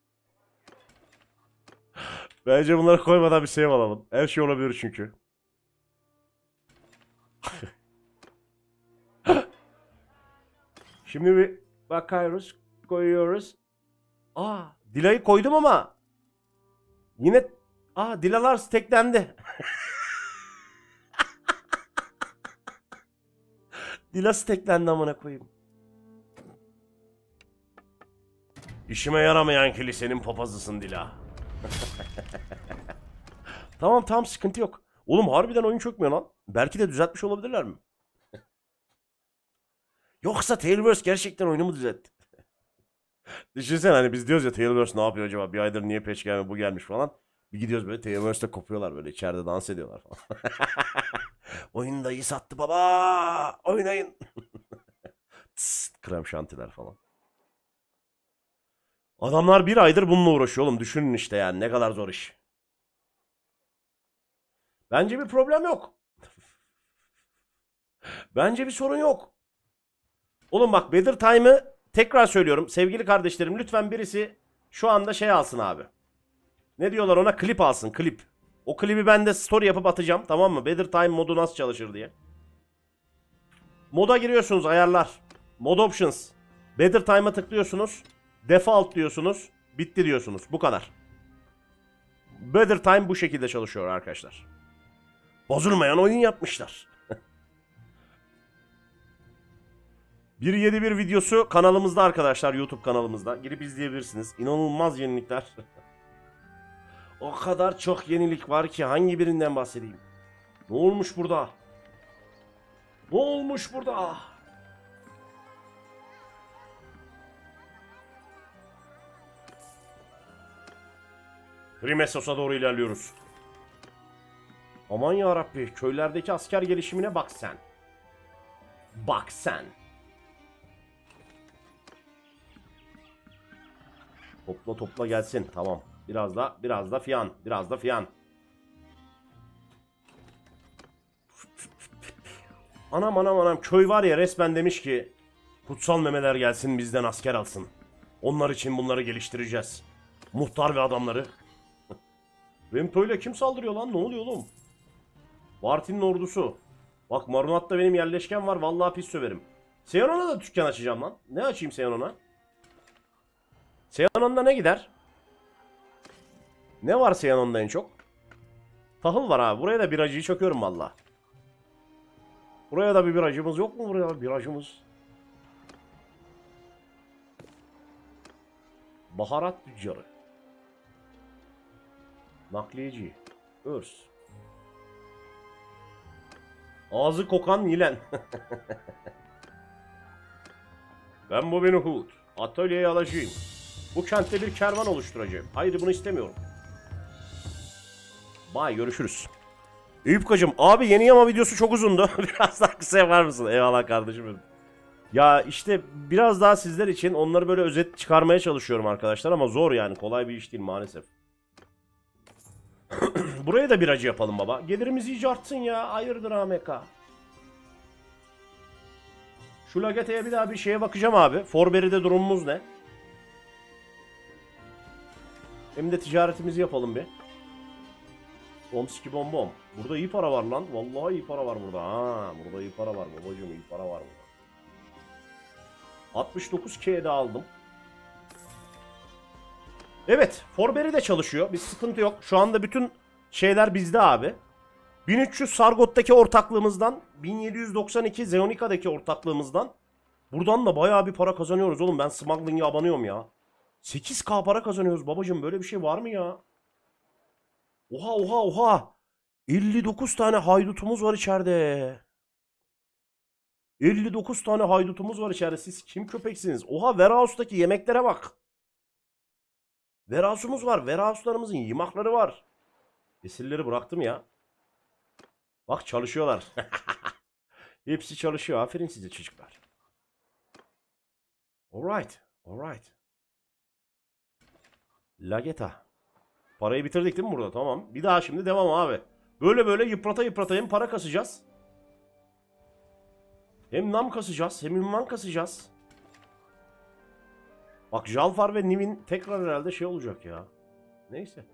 Bence bunları koymadan bir save alalım. Her şey olabilir çünkü. Şimdi bir bakıyoruz. Koyuyoruz. Aa, Dila'yı koydum ama yine Dilalar steklendi. Dila steklendi amına koyayım. İşime yaramayan kilisenin papazısın Dila. Tamam sıkıntı yok. Oğlum harbiden oyun çökmüyor lan. Belki de düzeltmiş olabilirler mi? Yoksa Tailverse gerçekten oyunu mu düzeltti? Düşünsene hani biz diyoruz ya Tailverse ne yapıyor acaba? Bir aydır niye patch gelmiyor bu gelmiş falan. Bir gidiyoruz böyle Tailverse'de kopuyorlar böyle içeride dans ediyorlar falan. Oyun dayı sattı baba. Oynayın. Krem şantiler falan. Adamlar bir aydır bununla uğraşıyor oğlum. Düşünün işte yani ne kadar zor iş. Bence bir problem yok. Bence bir sorun yok. Oğlum bak Better Time'ı tekrar söylüyorum. Sevgili kardeşlerim lütfen birisi şu anda şey alsın abi. Ne diyorlar ona? Klip alsın klip. O klibi ben de story yapıp atacağım tamam mı? Better Time modu nasıl çalışır diye. Moda giriyorsunuz ayarlar. Mod Options. Better Time'a tıklıyorsunuz. Default diyorsunuz. Bitti diyorsunuz. Bu kadar. Better Time bu şekilde çalışıyor arkadaşlar. Bozulmayan oyun yapmışlar. 1.7.1 videosu kanalımızda arkadaşlar. YouTube kanalımızda. Girip izleyebilirsiniz. İnanılmaz yenilikler. O kadar çok yenilik var ki hangi birinden bahsedeyim? Ne olmuş burada? Ne olmuş burada? Rimesos'a doğru ilerliyoruz. Aman yarabbi, köylerdeki asker gelişimine bak sen. Bak sen. Topla gelsin. Tamam. Biraz da fiyan. Anam köy var ya resmen demiş ki kutsal memeler gelsin bizden asker alsın. Onlar için bunları geliştireceğiz. Muhtar ve adamları. Remto'yla kim saldırıyor lan? Ne oluyor oğlum? Bartin'in ordusu. Bak Marunat'ta benim yerleşken var. Vallahi pis söverim. Seyanon'a da dükkan açacağım lan. Ne açayım Seyanon'a? Seyanon'da ne gider? Ne var Seyanon'da en çok? Tahıl var abi. Buraya da biracıyı çöküyorum valla. Buraya da bir biracımız yok mu? Buraya da biracımız. Baharat tüccarı. Nakliyeci. Örs. Ağzı kokan Nilen. Ben Robin Hood. Atölyeye alacağım. Bu kentte bir kervan oluşturacağım. Hayır bunu istemiyorum. Bye görüşürüz. Eyüpkacım abi yeni yama videosu çok uzundu. Biraz daha kısa yapar mısın? Eyvallah kardeşim. Ya işte biraz daha sizler için onları böyle özet çıkarmaya çalışıyorum arkadaşlar ama zor yani kolay bir iş değil maalesef. Buraya da bir acı yapalım baba. Gelirimiz iyice artsın ya. Hayırdır AMK. Şu Lagete'ye bir daha bir şeye bakacağım abi. Forberry'de durumumuz ne? Hem de ticaretimizi yapalım bir. Omski bom. Burada iyi para var lan. Vallahi iyi para var burada. Burada iyi para var babacığım. İyi para var burada. 69K'de aldım. Evet. Forberry de çalışıyor. Bir sıkıntı yok. Şu anda bütün şeyler bizde abi. 1300 Sargot'taki ortaklığımızdan, 1792 Zeonika'daki ortaklığımızdan buradan da bayağı bir para kazanıyoruz oğlum. Ben smuggling'e abanıyorum ya. 8K para kazanıyoruz babacığım. Böyle bir şey var mı ya? Oha. 59 tane haydutumuz var içeride. 59 tane haydutumuz var içeride. Siz kim köpeksiniz? Oha, warehouse'daki yemeklere bak. Warehouse'umuz var. Warehouse'larımızın yemakları var. Esirleri bıraktım ya. Bak çalışıyorlar. Hepsi çalışıyor. Aferin size çocuklar. Alright. Alright. Lageta. Parayı bitirdik değil mi burada? Tamam. Bir daha şimdi devam abi. Böyle böyle yıprata yıprata hem para kasacağız. Hem nam kasacağız. Hem ünvan kasacağız. Bak Jalfar ve Nivin tekrar herhalde şey olacak ya. Neyse.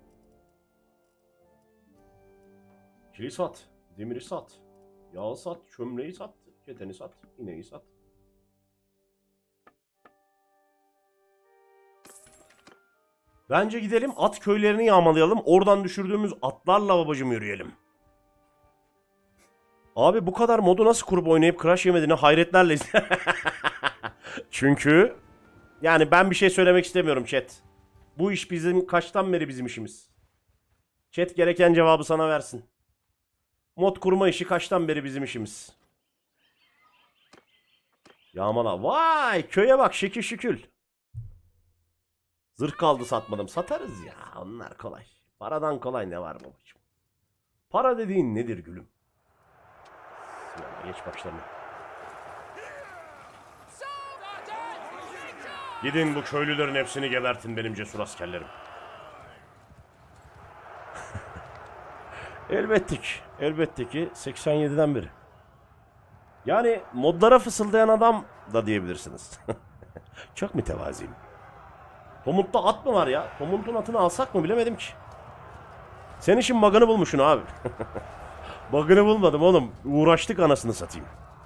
Şeyi sat. Demiri sat. Yağı sat. Çömleği sat. Keteni sat. İneği sat. Bence gidelim at köylerini yağmalayalım. Oradan düşürdüğümüz atlarla babacım yürüyelim. Abi bu kadar modu nasıl kurup oynayıp crash yemediğini hayretlerle Çünkü yani ben bir şey söylemek istemiyorum chat. Bu iş bizim kaçtan beri bizim işimiz. Chat gereken cevabı sana versin. Mod kurma işi kaçtan beri bizim işimiz. Yağmala. Vay köye bak şekil şükül. Zırh kaldı satmadım. Satarız ya. Onlar kolay. Paradan kolay ne var babacığım? Para dediğin nedir gülüm? Geç başlarına. Gidin bu köylülerin hepsini gebertin benim cesur askerlerim. Elbette ki 87'den beri. Yani modlara fısıldayan adam da diyebilirsiniz. Çok mütevaziyim. Tomut'ta at mı var ya? Tomut'un atını alsak mı bilemedim ki. Sen işin bug'ını bulmuşsun abi. Bug'ını bulmadım oğlum. Uğraştık anasını satayım.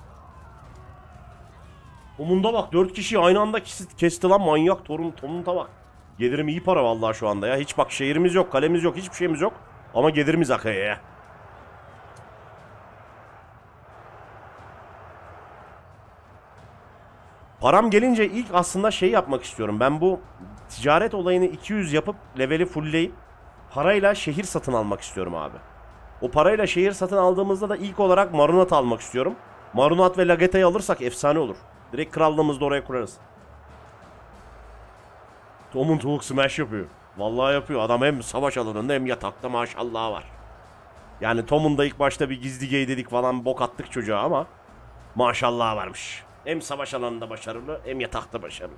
Tomut'a bak 4 kişiyi aynı anda kesti lan manyak. Tomut'a bak. Gelirim iyi para vallahi şu anda ya. Hiç bak şehrimiz yok, kalemiz yok, hiçbir şeyimiz yok. Ama gelirimiz akaya ya. Param gelince ilk aslında şey yapmak istiyorum. Ben bu ticaret olayını 200 yapıp leveli fullleyip parayla şehir satın almak istiyorum abi. O parayla şehir satın aldığımızda da ilk olarak Marunat almak istiyorum. Marunat ve Lageta'yı alırsak efsane olur. Direkt krallığımızı da oraya kurarız. Tom'un Hulk smash yapıyor. Vallahi yapıyor. Adam hem savaş alanında hem yatakta maşallah var. Yani Tom'un da ilk başta bir gizli gay dedik falan bok attık çocuğa ama maşallah varmış. Hem savaş alanında başarılı hem yatakta başarılı.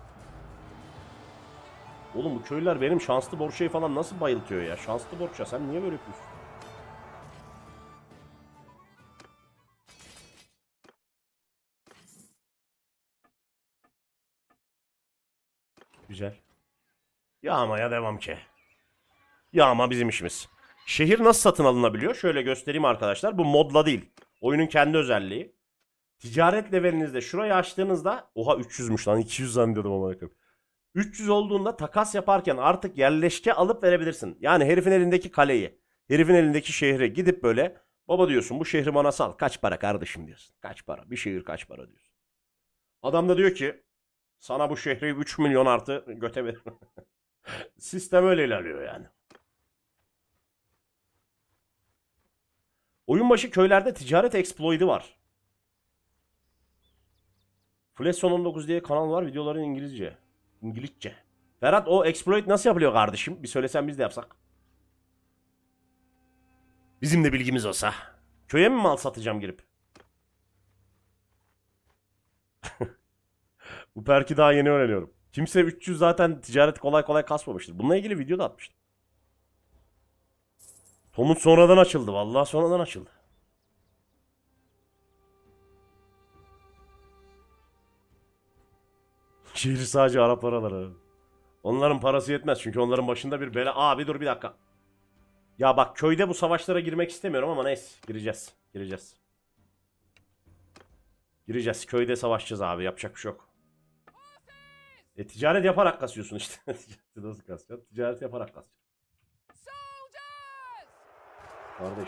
Oğlum bu köylüler benim şanslı borçayı falan nasıl bayıltıyor ya? Şanslı borça sen niye böyle yapıyorsun? Güzel. Yağmaya devam ki. Yağma bizim işimiz. Şehir nasıl satın alınabiliyor? Şöyle göstereyim arkadaşlar. Bu modla değil. Oyunun kendi özelliği. Ticaret levelinizde şurayı açtığınızda oha 300'müş lan 200 zannediyordum ama bakın. 300 olduğunda takas yaparken artık yerleşke alıp verebilirsin. Yani herifin elindeki kaleyi, herifin elindeki şehri gidip böyle baba diyorsun bu şehri bana sal. Kaç para kardeşim diyorsun. Kaç para? Bir şehir kaç para diyorsun. Adam da diyor ki sana bu şehri 3 milyon artı göte veririm. Sistem öyle ilerliyor yani. Oyun başı köylerde ticaret exploit'i var. Flash 19 diye kanal var. Videoların İngilizce. İngilizce. Ferhat o exploit nasıl yapılıyor kardeşim? Bir söylesen biz de yapsak. Bizim de bilgimiz olsa. Köye mi mal satacağım girip? Bu perki daha yeni öğreniyorum. Kimse 300 zaten ticaret kolay kolay kasmamıştır. Bununla ilgili video da atmıştım. Tomut sonradan açıldı. Vallahi sonradan açıldı. Şehri sadece Araplar alır abi. Onların parası yetmez çünkü onların başında bir bela. Abi dur bir dakika. Ya bak köyde bu savaşlara girmek istemiyorum ama neyse gireceğiz. Gireceğiz. Gireceğiz. Köyde savaşacağız abi. Yapacak bir şey yok. Ticaret yaparak kasıyorsun işte. Ticareti nasıl kasacaksın? Ticaret yaparak kasacaksın. Kardeş.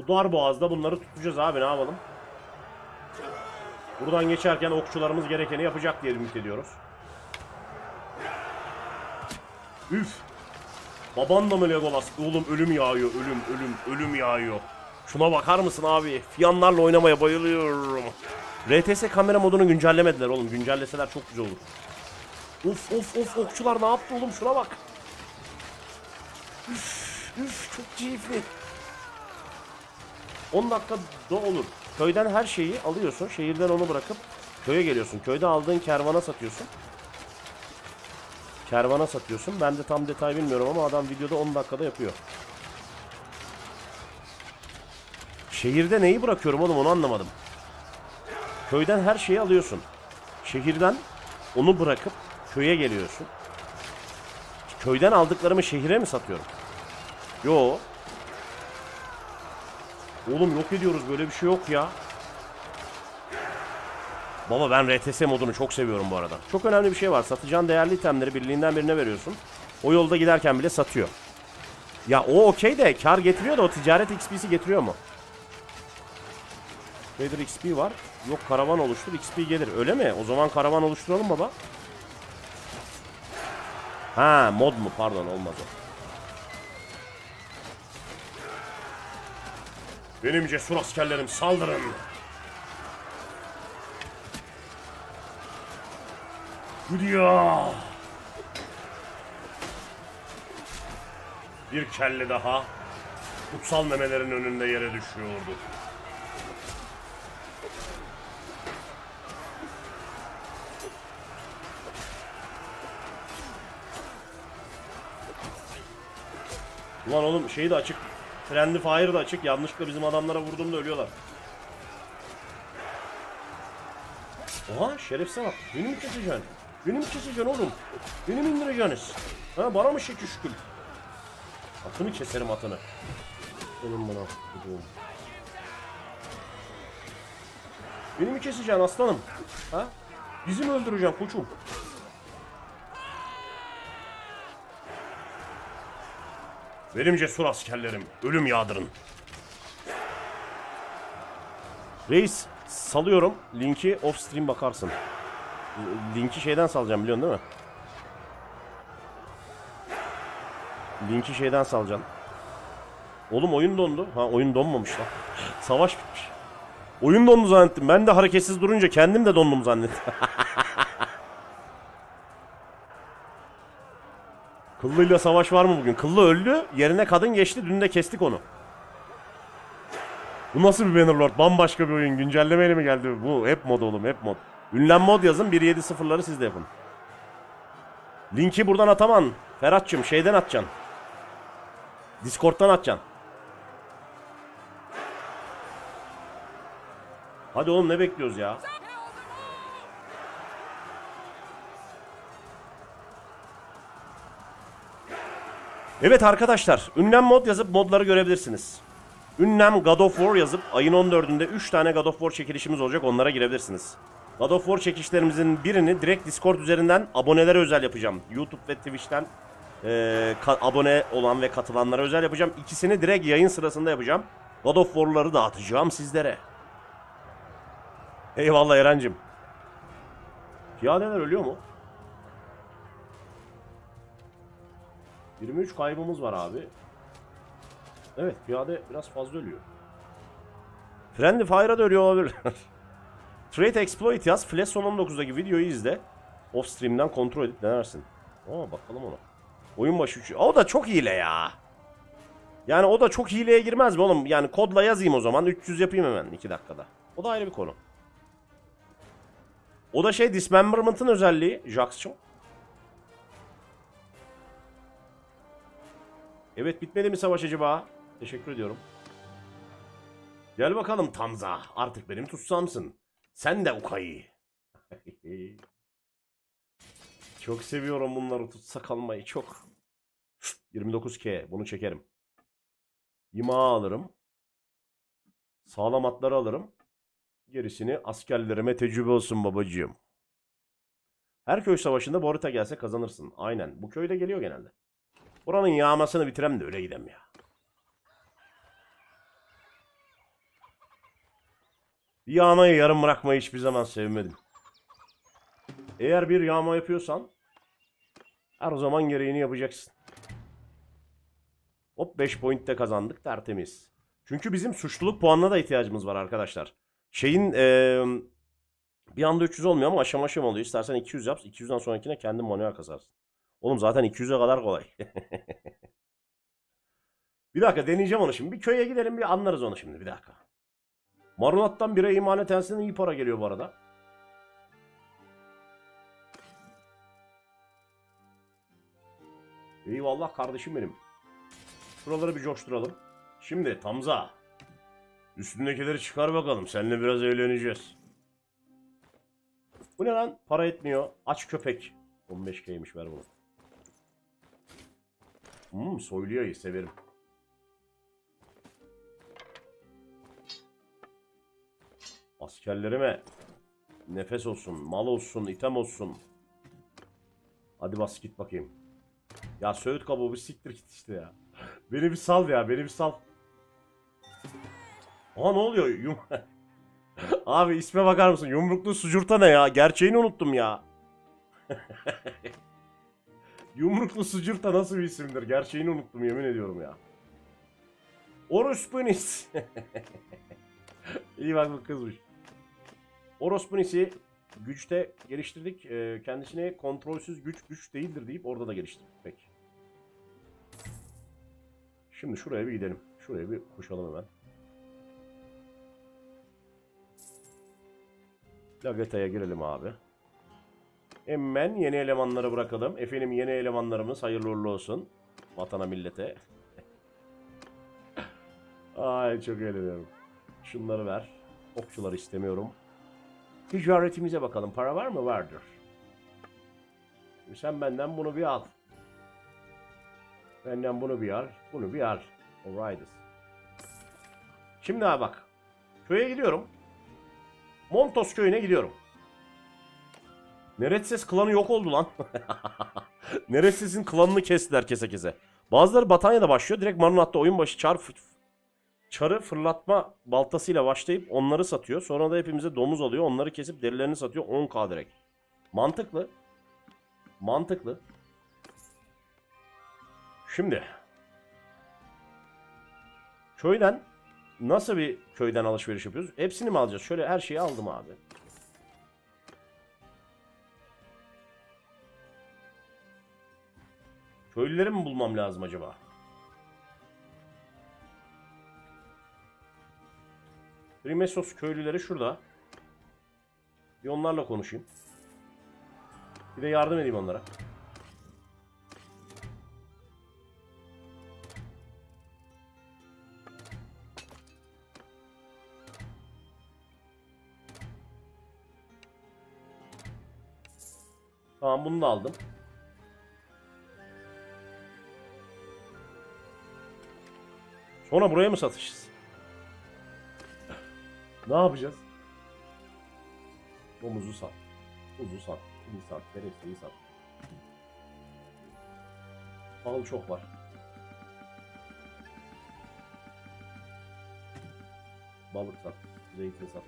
Bu dar boğazda bunları tutacağız abi, ne yapalım? Buradan geçerken okçularımız gerekeni yapacak diye ümit ediyoruz. Üf. Baban da mı Legolas? Oğlum ölüm yağıyor. Ölüm yağıyor. Şuna bakar mısın abi? Fiyanlarla oynamaya bayılıyorum. RTS kamera modunu güncellemediler oğlum. Güncelleseler çok güzel olur. Of okçular ne yaptı oğlum? Şuna bak. Üf çok keyifli. 10 dakikada olur. Köyden her şeyi alıyorsun. Şehirden onu bırakıp köye geliyorsun. Köyde aldığın kervana satıyorsun. Kervana satıyorsun. Ben de tam detay bilmiyorum ama adam videoda 10 dakikada yapıyor. Şehirde neyi bırakıyorum oğlum, onu anlamadım. Köyden her şeyi alıyorsun. Şehirden onu bırakıp köye geliyorsun. Köyden aldıklarımı şehire mi satıyorum? Yo. Oğlum yok ediyoruz, böyle bir şey yok ya. Baba ben RTS modunu çok seviyorum bu arada. Çok önemli bir şey var. Satacağın değerli itemleri birliğinden birine veriyorsun. O yolda giderken bile satıyor. Ya o okey de kar getiriyor da o ticaret XP'si getiriyor mu? Trader XP var. Yok karavan oluştur XP gelir. Öyle mi? O zaman karavan oluşturalım baba. Ha mod mu? Pardon olmaz o. Benim cesur askerlerim saldırın. Gidiyor. Bir kelle daha kutsal memelerin önünde yere düşüyordu. Ulan oğlum şeyi de açık. Friendly Fire da açık. Yanlışlıkla bizim adamlara vurduğumda ölüyorlar. Oha şerefsize bak. Beni mi keseceksin? Beni mi keseceksin oğlum? Beni mi indireceksiniz? Ha bana mı şekil şükür? Atını keserim atını. Benim bana. Beni mi keseceksin aslanım? Ha? Bizi mi öldüreceksin koçum? Benim cesur askerlerim, ölüm yağdırın. Reis, salıyorum. Linki off stream bakarsın. Linki şeyden salacağım biliyorsun değil mi? Linki şeyden salacaksın. Oğlum oyun dondu. Ha oyun donmamış lan. Savaş bitmiş. Oyun dondu zannettim. Ben de hareketsiz durunca kendim de dondum zannettim. Kıllıyla savaş var mı bugün? Kıllı öldü. Yerine kadın geçti. Dün de kestik onu. Bu nasıl bir Bannerlord? Bambaşka bir oyun. Güncellemeyle mi geldi? Bu hep mod oğlum. Hep mod. Ünlem mod yazın. 1.7.0'ları siz de yapın. Linki buradan ataman. Ferhat'cığım şeyden atacaksın. Discord'dan atacaksın. Hadi oğlum ne bekliyoruz ya? Evet arkadaşlar. Ünlem mod yazıp modları görebilirsiniz. Ünlem God of War yazıp ayın 14'ünde 3 tane God of War çekilişimiz olacak. Onlara girebilirsiniz. God of War çekişlerimizin birini direkt Discord üzerinden abonelere özel yapacağım. YouTube ve Twitch'ten abone olan ve katılanlara özel yapacağım. İkisini direkt yayın sırasında yapacağım. God of War'ları dağıtacağım sizlere. Eyvallah Eren'cim. Piyadeler ölüyor mu? 23 kaybımız var abi. Evet piyade biraz fazla ölüyor. Friendly Fire'a da ölüyor olabilir. Trade Exploit yaz. Flash son 19'daki videoyu izle. Off stream'den kontrol edip denersin. Aa bakalım ona. Oyun başı 3. O da çok hile ya. Yani o da çok hileye girmez mi oğlum? Yani kodla yazayım o zaman. 300 yapayım hemen 2 dakikada. O da ayrı bir konu. O da şey Dismemberment'ın özelliği. Jax'cığım. Evet bitmedi mi savaş acaba? Teşekkür ediyorum. Gel bakalım Tanza. Artık benim tutsamsın. Sen de Uka'yı. Çok seviyorum bunları tutsak almayı çok. 29K bunu çekerim. İma alırım. Sağlam atları alırım. Gerisini askerlerime tecrübe olsun babacığım. Her köy savaşında bu harita gelse kazanırsın. Aynen. Bu köyde geliyor genelde. Buranın yağmasını bitirem de öyle gidem ya. Bir yağmayı yarım bırakmayı hiçbir zaman sevmedim. Eğer bir yağma yapıyorsan her zaman gereğini yapacaksın. Hop 5 pointte kazandık, tertemiz. Çünkü bizim suçluluk puanına da ihtiyacımız var arkadaşlar. Şeyin bir anda 300 olmuyor ama aşama aşama oluyor. İstersen 200 yap. 200'den sonrakine kendin manuel kazarsın. Oğlum zaten 200'e kadar kolay. Bir dakika deneyeceğim onu şimdi. Bir köye gidelim bir anlarız onu şimdi. Bir dakika. Marunattan bire imanetensinden iyi para geliyor bu arada. Eyvallah kardeşim benim. Şuraları bir coşturalım. Şimdi Tamza. Üstündekileri çıkar bakalım. Seninle biraz eğleneceğiz. Bu ne lan? Para etmiyor. Aç köpek. 15K'ymiş, ver bunu. Soyluyayı severim. Askerlerime nefes olsun, mal olsun, item olsun. Hadi bas git bakayım. Ya Söğüt kabuğu bir siktir git işte ya. Beni bir sal ya, beni bir sal. Aa ne oluyor? Abi isme bakar mısın? Yumruklu sucurta ne ya? Gerçeğini unuttum ya. Yumruklu sucurta nasıl bir isimdir? Gerçeğini unuttum yemin ediyorum ya. Orospunis. İyi bak bu kızmış. Orospunis'i güçte geliştirdik. Kendisine kontrolsüz güç değildir deyip orada da geliştirdik. Peki. Şimdi şuraya bir gidelim. Şuraya bir koşalım hemen. Lageta'ya girelim abi. Hemen yeni elemanları bırakalım. Efendim yeni elemanlarımız hayırlı uğurlu olsun. Vatana millete. Ay çok eğleniyorum. Şunları ver. Okçuları istemiyorum. Ticaretimize bakalım. Para var mı? Vardır. Şimdi sen benden bunu bir al. Benden bunu bir al. Bunu bir al. Alright. Şimdi abi bak. Köye gidiyorum. Montos köyüne gidiyorum. Neretses klanı yok oldu lan. Neretses'in klanını kestiler kese kese. Bazıları Batanya'da başlıyor. Direkt Marunat'ta oyun başı çarı fırlatma baltasıyla başlayıp onları satıyor. Sonra da hepimize domuz alıyor. Onları kesip derilerini satıyor. 10k direkt. Mantıklı. Mantıklı. Şimdi. Köyden nasıl bir köyden alışveriş yapıyoruz? Hepsini mi alacağız? Şöyle her şeyi aldım abi. Köylüleri mi bulmam lazım acaba? Rimesos köylüleri şurada. Bir onlarla konuşayım. Bir de yardım edeyim onlara. Tamam bunu da aldım. Sonra buraya mı satışız? Ne yapacağız? Domuzu sat. Kuzu sat. Kili sat. Keresteyi sat. Pahalı çok var. Balık sat. Zeytin sat.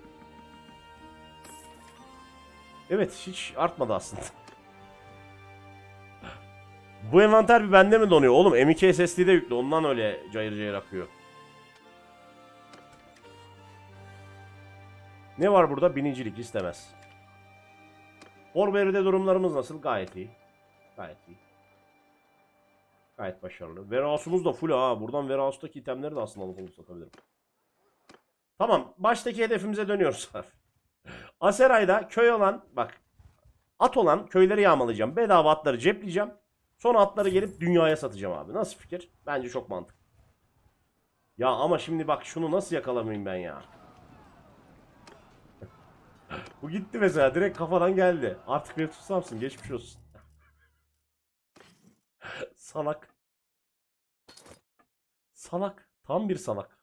Evet hiç artmadı aslında. Bu envanter bir bende mi donuyor? Oğlum M.2 SSD'de yüklü. Ondan öyle cayır cayır akıyor. Ne var burada? Binicilik istemez. Orberry'de durumlarımız nasıl? Gayet iyi. Gayet iyi. Gayet başarılı. Warehouse'umuz da full ha. Buradan Warehouse'daki itemleri de aslında alıp satabilirim. Tamam. Baştaki hedefimize dönüyoruz. Aseray'da köy olan bak at olan köyleri yağmalayacağım. Bedava atları cepleyeceğim. Sonra atları gelip dünyaya satacağım abi. Nasıl fikir? Bence çok mantıklı. Ya ama şimdi bak şunu nasıl yakalamayayım ben ya? Bu gitti mesela. Direkt kafadan geldi. Artık bir tutsamsın. Geçmiş olsun. Salak. Salak. Tam bir salak.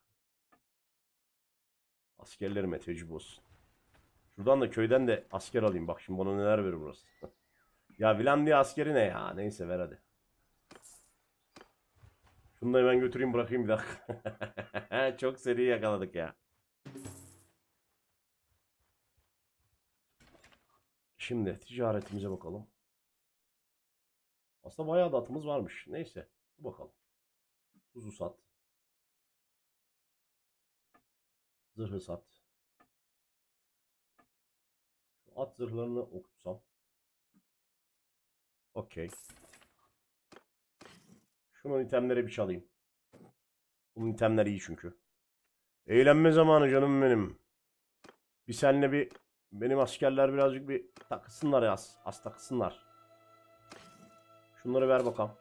Askerlerime tecrübe olsun. Şuradan da köyden de asker alayım. Bak şimdi bana neler verir burası. Ya Vilandiya askeri ne ya? Neyse ver hadi. Şunu da hemen götüreyim bırakayım bir dakika. Çok seri yakaladık ya. şimdi ticaretimize bakalım. Aslında bayağı da atımız varmış. Neyse. Bakalım. Tuzu sat. Zırhı sat. At zırhlarını okutsam. Okey. Şunun itemleri bir çalayım. Bunun itemleri iyi çünkü. Eğlenme zamanı canım benim. Bir senle bir benim askerler birazcık bir takılsınlar ya. Az takılsınlar. Şunları ver bakalım.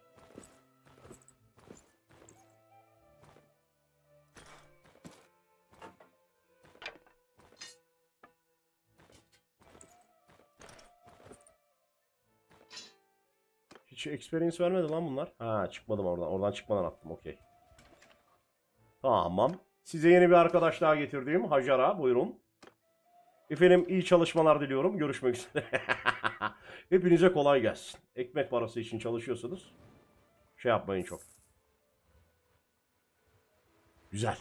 Hiç experience vermedi lan bunlar. Ha, çıkmadım oradan. Oradan çıkmadan attım. Okey. Tamam. Size yeni bir arkadaş daha getirdiğim Hajar'a buyurun. Efendim iyi çalışmalar diliyorum. Görüşmek üzere. Hepinize kolay gelsin. Ekmek parası için çalışıyorsanız şey yapmayın çok. Güzel.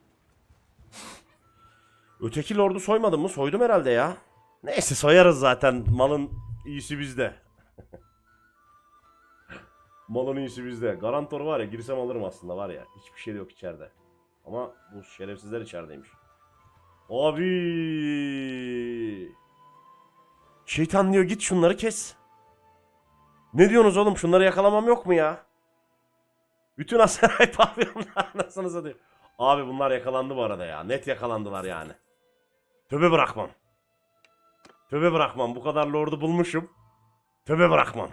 Öteki lordu soymadım mı? Soydum herhalde ya. Neyse soyarız zaten. Malın iyisi bizde. Malın iyisi bizde. Garantor var ya, girsem alırım aslında var ya. Hiçbir şey de yok içeride. Ama bu şerefsizler içerideymiş. Abi. Şeytan diyor git şunları kes. Ne diyorsunuz oğlum? Şunları yakalamam yok mu ya? Bütün Aseray pavyonlar anasını satayım. Abi bunlar yakalandı bu arada ya. Net yakalandılar yani. Tövbe bırakmam. Tövbe bırakmam. Bu kadar lordu bulmuşum. Tövbe bırakmam.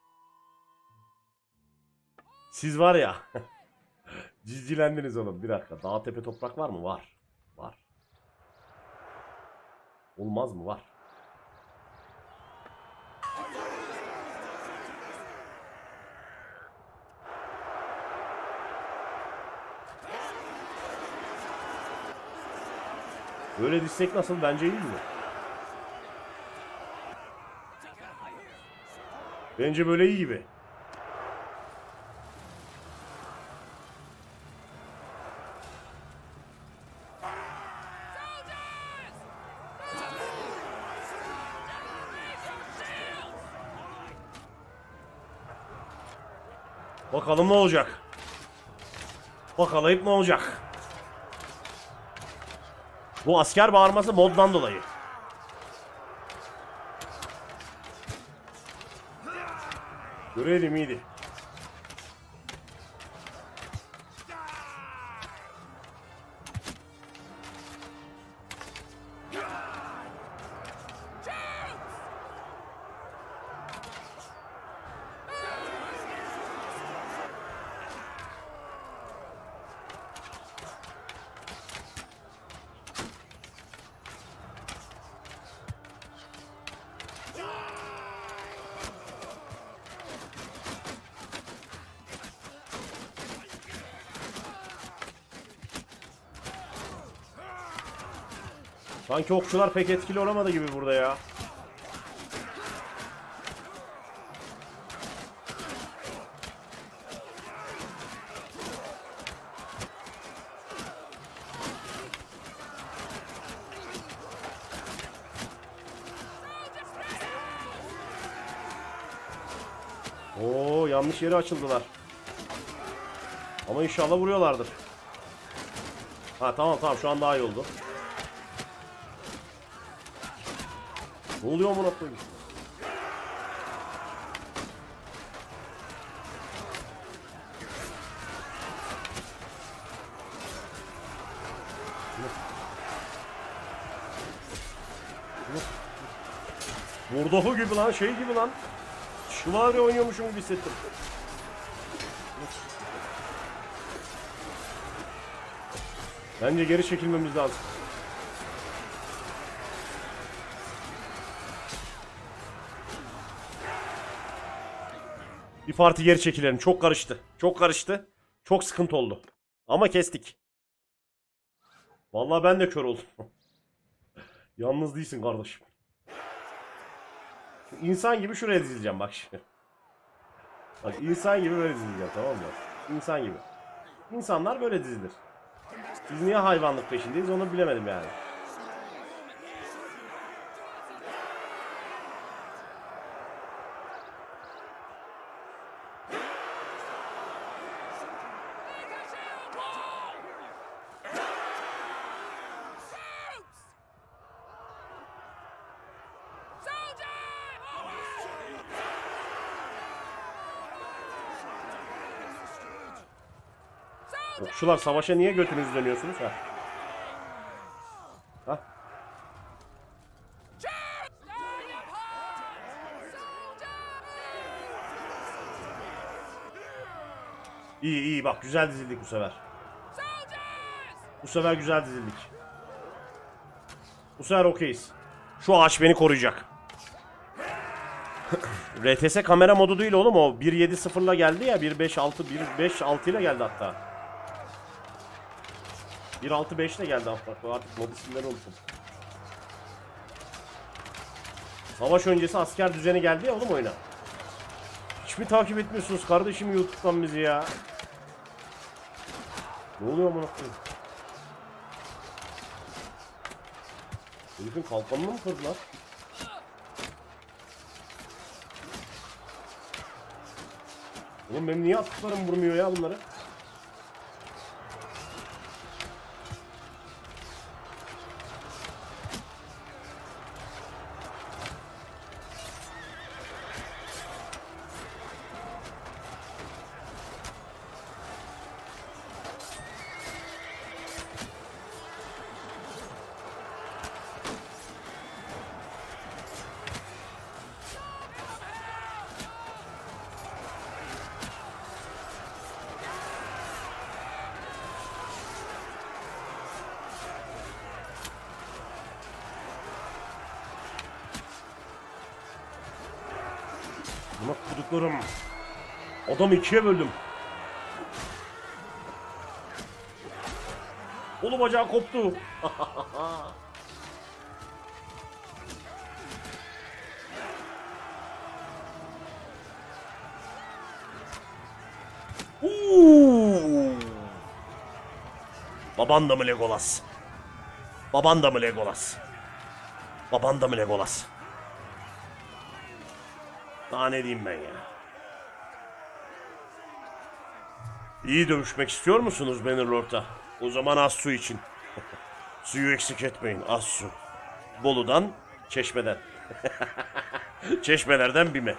Siz var ya. Cizcilendiniz oğlum. Bir dakika. Dağ tepe toprak var mı? Var. Var. Olmaz mı? Var. Böyle dizsek nasıl? Bence iyi mi? Bence böyle iyi gibi. Bakalım ne olacak. Bakalım ne olacak. Bu asker bağırması moddan dolayı. Görelim iyiydi. Sanki okçular pek etkili olamadı gibi burada ya. Oo, yanlış yere açıldılar. Ama inşallah vuruyorlardır. Ha tamam tamam, şu an daha iyi oldu. Ne oluyor amına koyayım? Burdohu gibi lan, şey gibi lan. Şımarı oynuyormuşum gibi hissettim. Bence geri çekilmemiz lazım. Bir parti geri çekilelim. Çok karıştı. Çok karıştı. Çok sıkıntı oldu. Ama kestik. Vallahi ben de kör oldum. Yalnız değilsin kardeşim. İnsan gibi şuraya dizileceğim bak şimdi. Bak insan gibi böyle dizileceğim, tamam mı? İnsan gibi. İnsanlar böyle dizilir. Biz niye hayvanlık peşindeyiz onu bilemedim yani. Okçular savaşa niye götünüzü dönüyorsunuz ha? Ha? İyi iyi bak güzel dizildik bu sefer. Bu sefer güzel dizildik. Bu sefer okeyiz. Şu ağaç beni koruyacak. RTS kamera modu değil oğlum o. 1.7.0'la geldi ya. 1.5.6 ile geldi hatta. 1.6.5 ile geldi hatta. Artık mod isimleri unuttum. Savaş öncesi asker düzeni geldi ya oğlum oyuna. Hiç mi takip etmiyorsunuz kardeşim YouTube'dan bizi ya? Ne oluyor amına koyayım? Herifin kalkanını mı kırdılar? Oğlum benim niye attıklarım vurmuyor ya bunları? Buna kuduklarım. Adamı ikiye böldüm. Kolu bacağı koptu. Baban da mı Legolas? Baban da mı Legolas? Baban da mı Legolas? Daha ne diyeyim ben ya? İyi dövüşmek istiyor musunuz Bannerlord'a? O zaman az su için. Suyu eksik etmeyin, az su. Bolu'dan, Çeşme'den. Çeşmelerden BİM'e.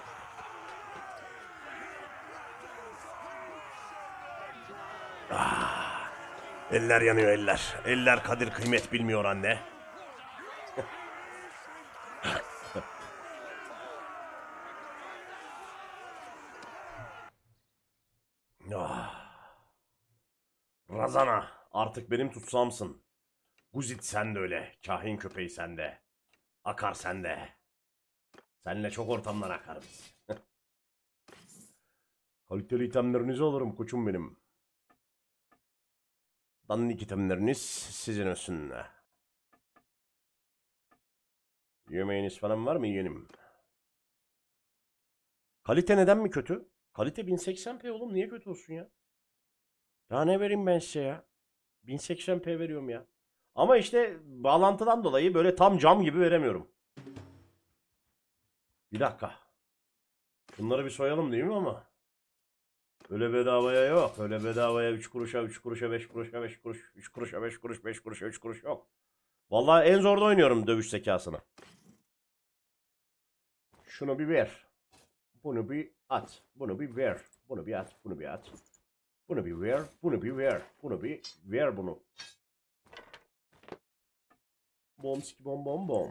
Ah, eller yanıyor eller. Eller kadir kıymet bilmiyor anne. Ah. Razana, artık benim tutsağımsın. Guzit sen de öyle. Kahin köpeği sende. Akar sende. Seninle çok ortamdan akarız. Kaliteli itemlerinizi alırım koçum benim. Dandik itemleriniz sizin olsun. Yemeğiniz falan var mı yeğenim? Kalite neden mi kötü? Kalite 1080p oğlum niye kötü olsun ya? Daha ne vereyim ben size ya? 1080p veriyorum ya. Ama işte bağlantıdan dolayı böyle tam cam gibi veremiyorum. Bir dakika. Bunları bir soyalım değil mi ama? Öyle bedavaya yok. Öyle bedavaya 3 kuruşa, 3 kuruşa, 5 kuruşa, 5 kuruş, 3 kuruşa, 5 kuruş, 5 kuruşa, 3 kuruş yok. Vallahi en zorda oynuyorum dövüş zekasını. Şunu bir ver. Bunu bir at. Bunu bir ver. Bunu bir at. Bunu bir at. Bunu bir ver. Bunu bir ver. Bunu bir ver bunu. Bom siki bom bom bom.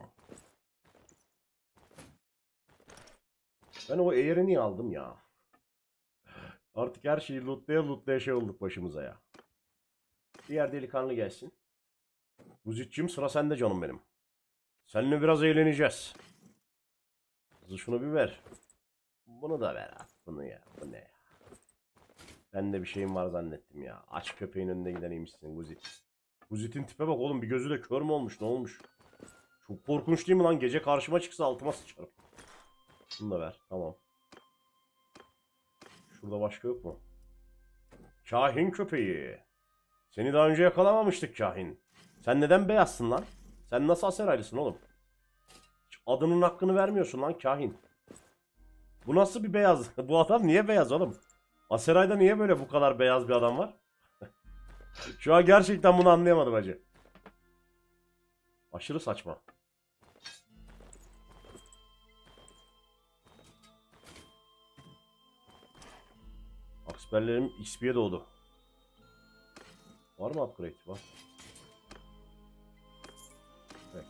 Ben o eğeri niye aldım ya? Artık her şeyi lootlaya lootlaya şey olduk başımıza ya. Diğer delikanlı gelsin. Muzitçim sıra sende canım benim. Seninle biraz eğleneceğiz. Kızı şunu bir ver. Bunu da ver at. Bunu ya. Bu ne ya? Ben de bir şeyim var zannettim ya. Aç köpeğin önünde giden iyiymişsin Guzit. Guzit'in tipe bak oğlum bir gözü de kör mü olmuş ne olmuş? Çok korkunç değil mi lan? Gece karşıma çıksa altıma sıçarım. Bunu da ver. Tamam. Şurada başka yok mu? Kahin köpeği. Seni daha önce yakalamamıştık Kahin. Sen neden beyazsın lan? Sen nasıl Aseraylısın oğlum? Hiç adının hakkını vermiyorsun lan Kahin. Bu nasıl bir beyaz? Bu adam niye beyaz oğlum? Aseray'da niye böyle bu kadar beyaz bir adam var? Şu an gerçekten bunu anlayamadım hacı. Aşırı saçma. Aksperlerim XP'ye doğdu. mı upgrade? Var. Peki.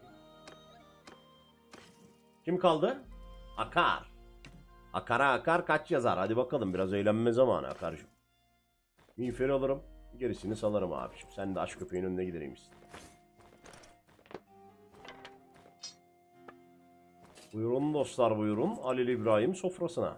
Kim kaldı? Akar. Akara akar kaç yazar? Hadi bakalım, biraz eğlenme zamanı Akar'cığım. Miğferi alırım. Gerisini salarım abiciğim. Sen de aç köpeğin önüne gidereymişsin. Buyurun dostlar, buyurun. Halil İbrahim sofrasına.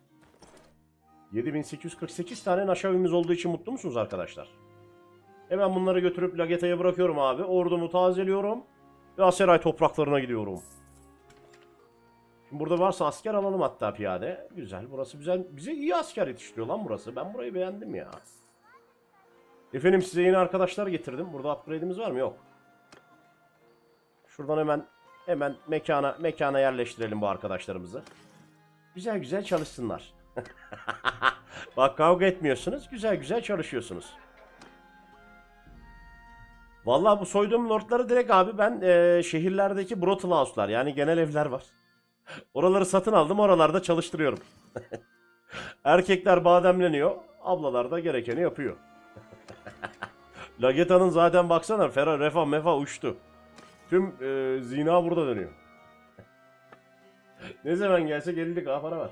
7848 tane naşavimiz olduğu için mutlu musunuz arkadaşlar? Hemen bunları götürüp Lageta'ya bırakıyorum abi. Ordumu tazeliyorum. Ve Aseray topraklarına gidiyorum. Şimdi burada varsa asker alalım hatta piyade. Güzel, burası güzel. Bize iyi asker yetiştiriyor lan burası. Ben burayı beğendim ya. Efendim size yeni arkadaşlar getirdim. Burada upgrade'imiz var mı? Yok. Şuradan hemen mekana yerleştirelim bu arkadaşlarımızı. Güzel güzel çalışsınlar. Bak, kavga etmiyorsunuz. Güzel güzel çalışıyorsunuz. Vallahi bu soyduğum lordları direkt abi ben şehirlerdeki brothel house'lar, yani genel evler var. Oraları satın aldım. Oralarda çalıştırıyorum. Erkekler bademleniyor. Ablalar da gerekeni yapıyor. Lageta'nın zaten baksana refah mefa uçtu. Tüm zina burada dönüyor. Ne zaman gelse gelirdik, ha para var.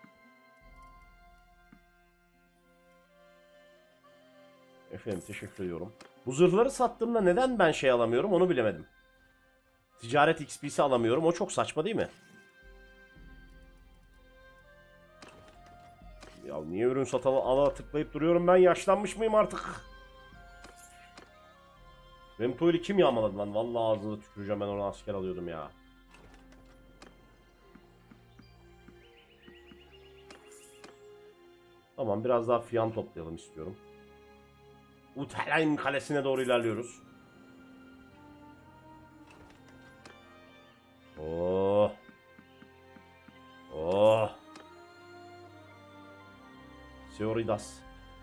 Efendim teşekkür ediyorum. Bu zırhları sattığımda neden ben şey alamıyorum onu bilemedim. Ticaret XP'si alamıyorum. O çok saçma değil mi? Ya niye ürün ala tıklayıp duruyorum ben? Yaşlanmış mıyım artık? Remtoil'i kim yağmaladı lan? Vallahi ağzını tüküreceğim, ben ona asker alıyordum ya. Tamam, biraz daha fiyan toplayalım istiyorum. Utelayn kalesine doğru ilerliyoruz. Oh. Oh. Seoridas.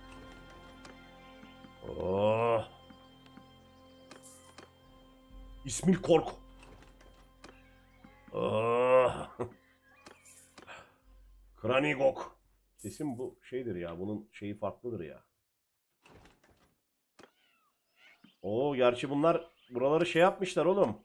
Oh. İsmil Kork. Oh. Kranigok. Kesin bu şeydir ya. Bunun şeyi farklıdır ya. Oo, gerçi bunlar buraları şey yapmışlar oğlum.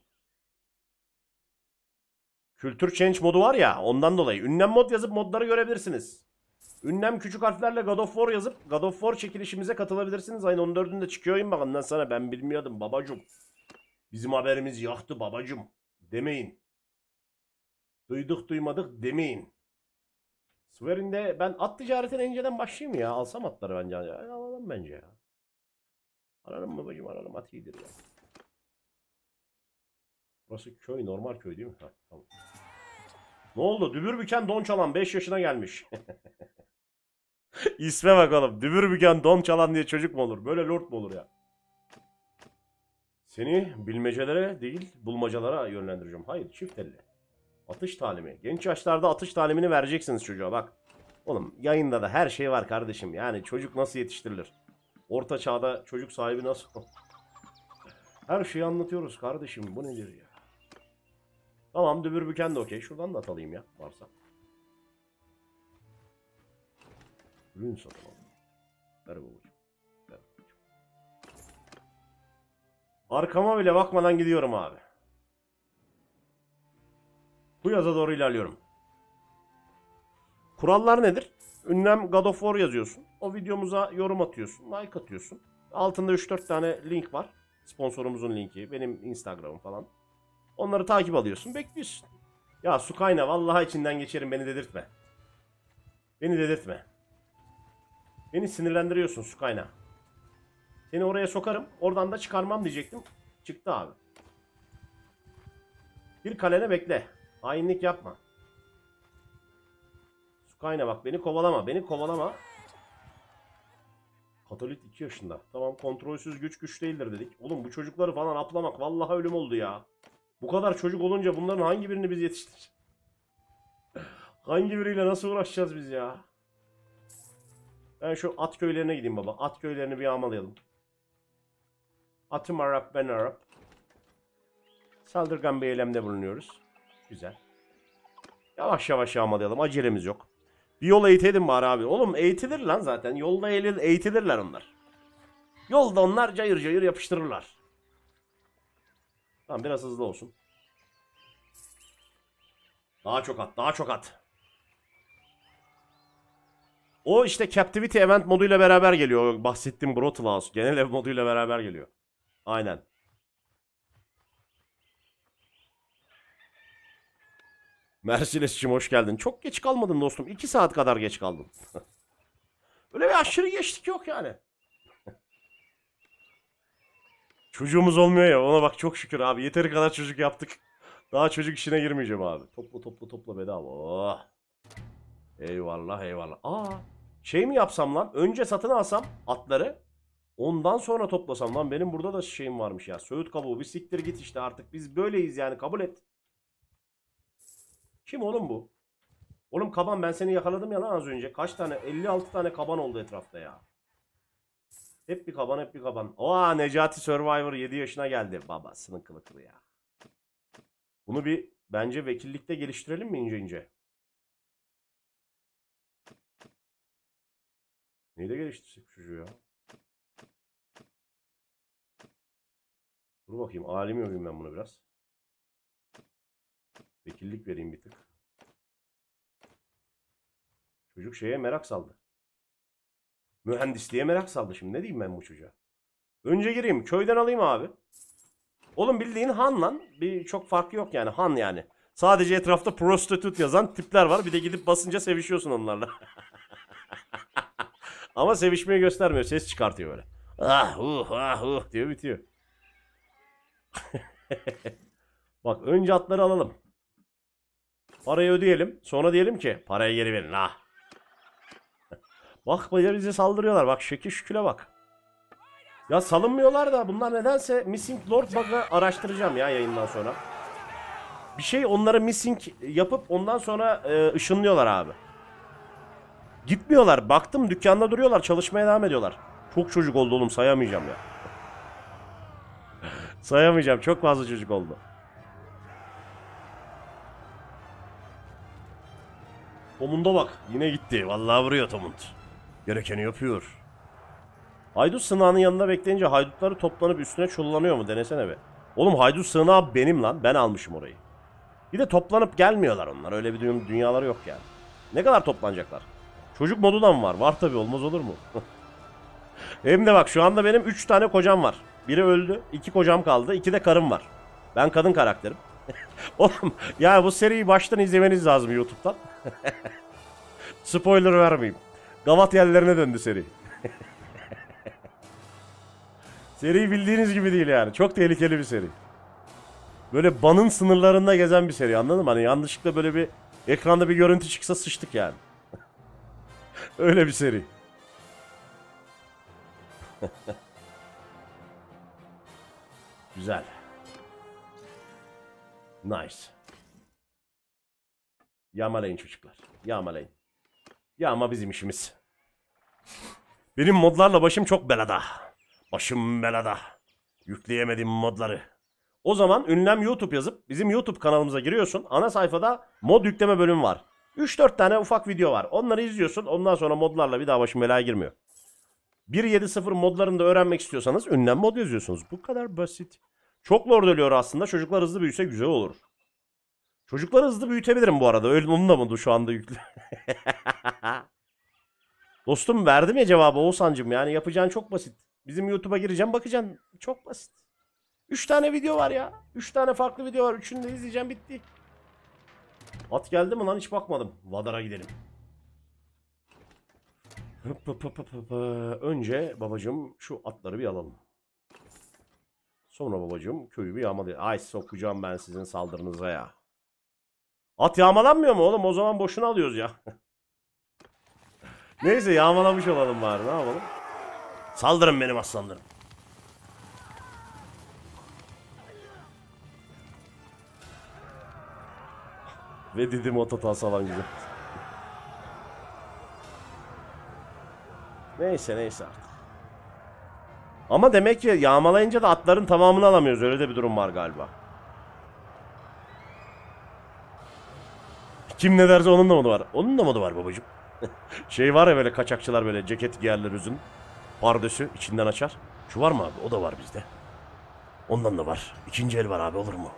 Kültür change modu var ya, ondan dolayı. Ünlem mod yazıp modları görebilirsiniz. Ünlem küçük harflerle God of War yazıp God of War çekilişimize katılabilirsiniz. Ayın 14'ünde çıkıyor oyun, bak ondan sonra ben bilmiyordum babacım. Bizim haberimiz yoktu babacım demeyin. Duyduk duymadık demeyin. Swearing'de ben at ticaretine inceden başlayayım ya. Alsam atları bence. Ya, alalım bence ya. Ararım babacım, ararım, at iyidir ya. Burası köy, normal köy değil mi? Ha, tamam. Ne oldu? Dübürbüken don çalan 5 yaşına gelmiş. İsme bakalım. Dübürbüken don çalan diye çocuk mu olur? Böyle lord mu olur ya? Seni bilmecelere değil bulmacalara yönlendireceğim. Hayır, çift elle. Atış talimi. Genç yaşlarda atış talimini vereceksiniz çocuğa bak. Oğlum yayında da her şey var kardeşim. Yani çocuk nasıl yetiştirilir? Orta çağda çocuk sahibi nasıl? Her şeyi anlatıyoruz kardeşim. Bu nedir ya? Tamam, dübürbüken de okey. Şuradan da atalım ya varsa. Ürün satın alalım. Ver babacığım. Ver babacığım. Arkama bile bakmadan gidiyorum abi. Bu yaza doğru ilerliyorum. Kurallar nedir? Ünlem God of War yazıyorsun. O videomuza yorum atıyorsun. Like atıyorsun. Altında 3-4 tane link var. Sponsorumuzun linki. Benim Instagram'ım falan. Onları takip alıyorsun. Bekliyorsun. Ya Sukayna vallahi içinden geçerim, beni dedirtme. Beni dedirtme. Beni sinirlendiriyorsun Sukayna. Seni oraya sokarım. Oradan da çıkarmam diyecektim. Çıktı abi. Bir kalene bekle. Hainlik yapma. Sukayna bak, beni kovalama. Beni kovalama. Katolit 2 yaşında. Tamam, kontrolsüz güç değildir dedik. Oğlum bu çocukları falan aplamak vallahi ölüm oldu ya. Bu kadar çocuk olunca bunların hangi birini biz yetiştireceğiz? Hangi biriyle nasıl uğraşacağız biz ya? Ben şu at köylerine gideyim baba. At köylerini bir yağmalayalım. Atım Arap, ben Arap. Saldırgan bir eylemde bulunuyoruz. Güzel. Yavaş yavaş yağmalayalım. Acelemiz yok. Bir yol eğitelim bari abi. Oğlum eğitilir lan zaten. Yolda eğitilirler onlar. Yolda onlar cayır cayır yapıştırırlar. Tamam biraz hızlı olsun. Daha çok at, daha çok at. O işte Captivity Event moduyla beraber geliyor. Bahsettiğim Brutal House. Genel ev moduyla beraber geliyor. Aynen. Merciles'cim hoş geldin. Çok geç kalmadın dostum. 2 saat kadar geç kaldın. Öyle bir aşırı geçtik yok yani. Çocuğumuz olmuyor ya. Ona bak çok şükür abi. Yeteri kadar çocuk yaptık. Daha çocuk işine girmeyeceğim abi. Topla topla topla bedava. Oh. Eyvallah eyvallah. Şey mi yapsam lan? Önce satın alsam atları. Ondan sonra toplasam lan. Benim burada da şeyim varmış ya. Söğüt kabuğu. Bir siktir git işte artık. Biz böyleyiz yani. Kabul et. Kim oğlum bu? Oğlum kaban ben seni yakaladım ya lan az önce. Kaç tane? 56 tane kaban oldu etrafta ya. Hep bir kaban hep bir kaban. Necati Survivor 7 yaşına geldi. Babasının kılı kılı ya. Bunu bir bence vekillikte geliştirelim mi ince ince? Neyde geliştirsek çocuğu ya? Dur bakayım alimi öveyim ben bunu biraz. Vekillik vereyim bir tık. Çocuk şeye merak saldı. Mühendisliğe merak saldı şimdi. Ne diyeyim ben bu çocuğa? Önce gireyim. Köyden alayım abi. Oğlum bildiğin han lan. Bir çok farkı yok yani. Han yani. Sadece etrafta prostitute yazan tipler var. Bir de gidip basınca sevişiyorsun onlarla. Ama sevişmeyi göstermiyor. Ses çıkartıyor böyle. Diyor bitiyor. Bak önce atları alalım. Parayı ödeyelim. Sonra diyelim ki parayı geri verin ha. Bak bize saldırıyorlar. Bak şekil şüküle bak. Ya salınmıyorlar da bunlar nedense Missing Lord bug'ı araştıracağım ya yayından sonra. Bir şey onları missing yapıp ondan sonra ışınlıyorlar abi. Gitmiyorlar. Baktım dükkanda duruyorlar. Çalışmaya devam ediyorlar. Çok çocuk oldu oğlum sayamayacağım ya. Sayamayacağım. Çok fazla çocuk oldu. Tomunda bak. Yine gitti. Vallahi vuruyor Tomund. Gerekeni yapıyor. Haydut sığınağının yanında bekleyince haydutları toplanıp üstüne çullanıyor mu? Denesene be. Oğlum haydut sığınağı benim lan. Ben almışım orayı. Bir de toplanıp gelmiyorlar onlar. Öyle bir dünyaları yok yani. Ne kadar toplanacaklar? Çocuk modu da mı var? Var tabii olmaz olur mu? Hem de bak şu anda benim 3 tane kocam var. Biri öldü. 2 kocam kaldı. 2 de karım var. Ben kadın karakterim. Oğlum ya bu seriyi baştan izlemeniz lazım YouTube'dan. Spoiler vermeyeyim. Gavat yerlerine döndü seri. Seri bildiğiniz gibi değil yani. Çok tehlikeli bir seri. Böyle banın sınırlarında gezen bir seri anladın mı? Hani yanlışlıkla böyle bir ekranda bir görüntü çıksa sıçtık yani. Öyle bir seri. Güzel. Nice. Yağmalayın çocuklar. Yağmalayın. Yağma bizim işimiz. Benim modlarla başım çok belada. Başım belada. Yükleyemedim modları. O zaman ünlem YouTube yazıp bizim YouTube kanalımıza giriyorsun. Ana sayfada mod yükleme bölümü var. 3-4 tane ufak video var. Onları izliyorsun. Ondan sonra modlarla bir daha başım belaya girmiyor. 1.7.0 modlarını da öğrenmek istiyorsanız ünlem mod yazıyorsunuz. Bu kadar basit. Çok lord ölüyor aslında. Çocuklar hızlı büyüse güzel olur. Çocukları hızlı büyütebilirim bu arada. Öyle onun da mı şu anda yüklü? Dostum verdim ya cevabı Oğuzhan'cım. Yani yapacağın çok basit. Bizim YouTube'a gireceğim bakacaksın. Çok basit. 3 tane video var ya. 3 tane farklı video var. Üçünü de izleyeceğim bitti. At geldi mi lan hiç bakmadım. Vadar'a gidelim. Önce babacım şu atları bir alalım. Sonra babacım köyü bir yağmalayalım. Ay sokacağım ben sizin saldırınıza ya. At yağmalanmıyor mu oğlum? O zaman boşuna alıyoruz ya. Neyse yağmalamış olalım bari ne yapalım. Saldırın benim aslanlarım. Ve dedim o total salan güzel. Neyse artık. Ama demek ki yağmalayınca da atların tamamını alamıyoruz. Öyle de bir durum var galiba. Kim ne derse onun da modu var. Onun da modu var babacığım. Şey var ya böyle kaçakçılar böyle ceket giyerler uzun. Pardösü içinden açar. Şu var mı abi? O da var bizde. Ondan da var. İkinci el var abi, olur mu?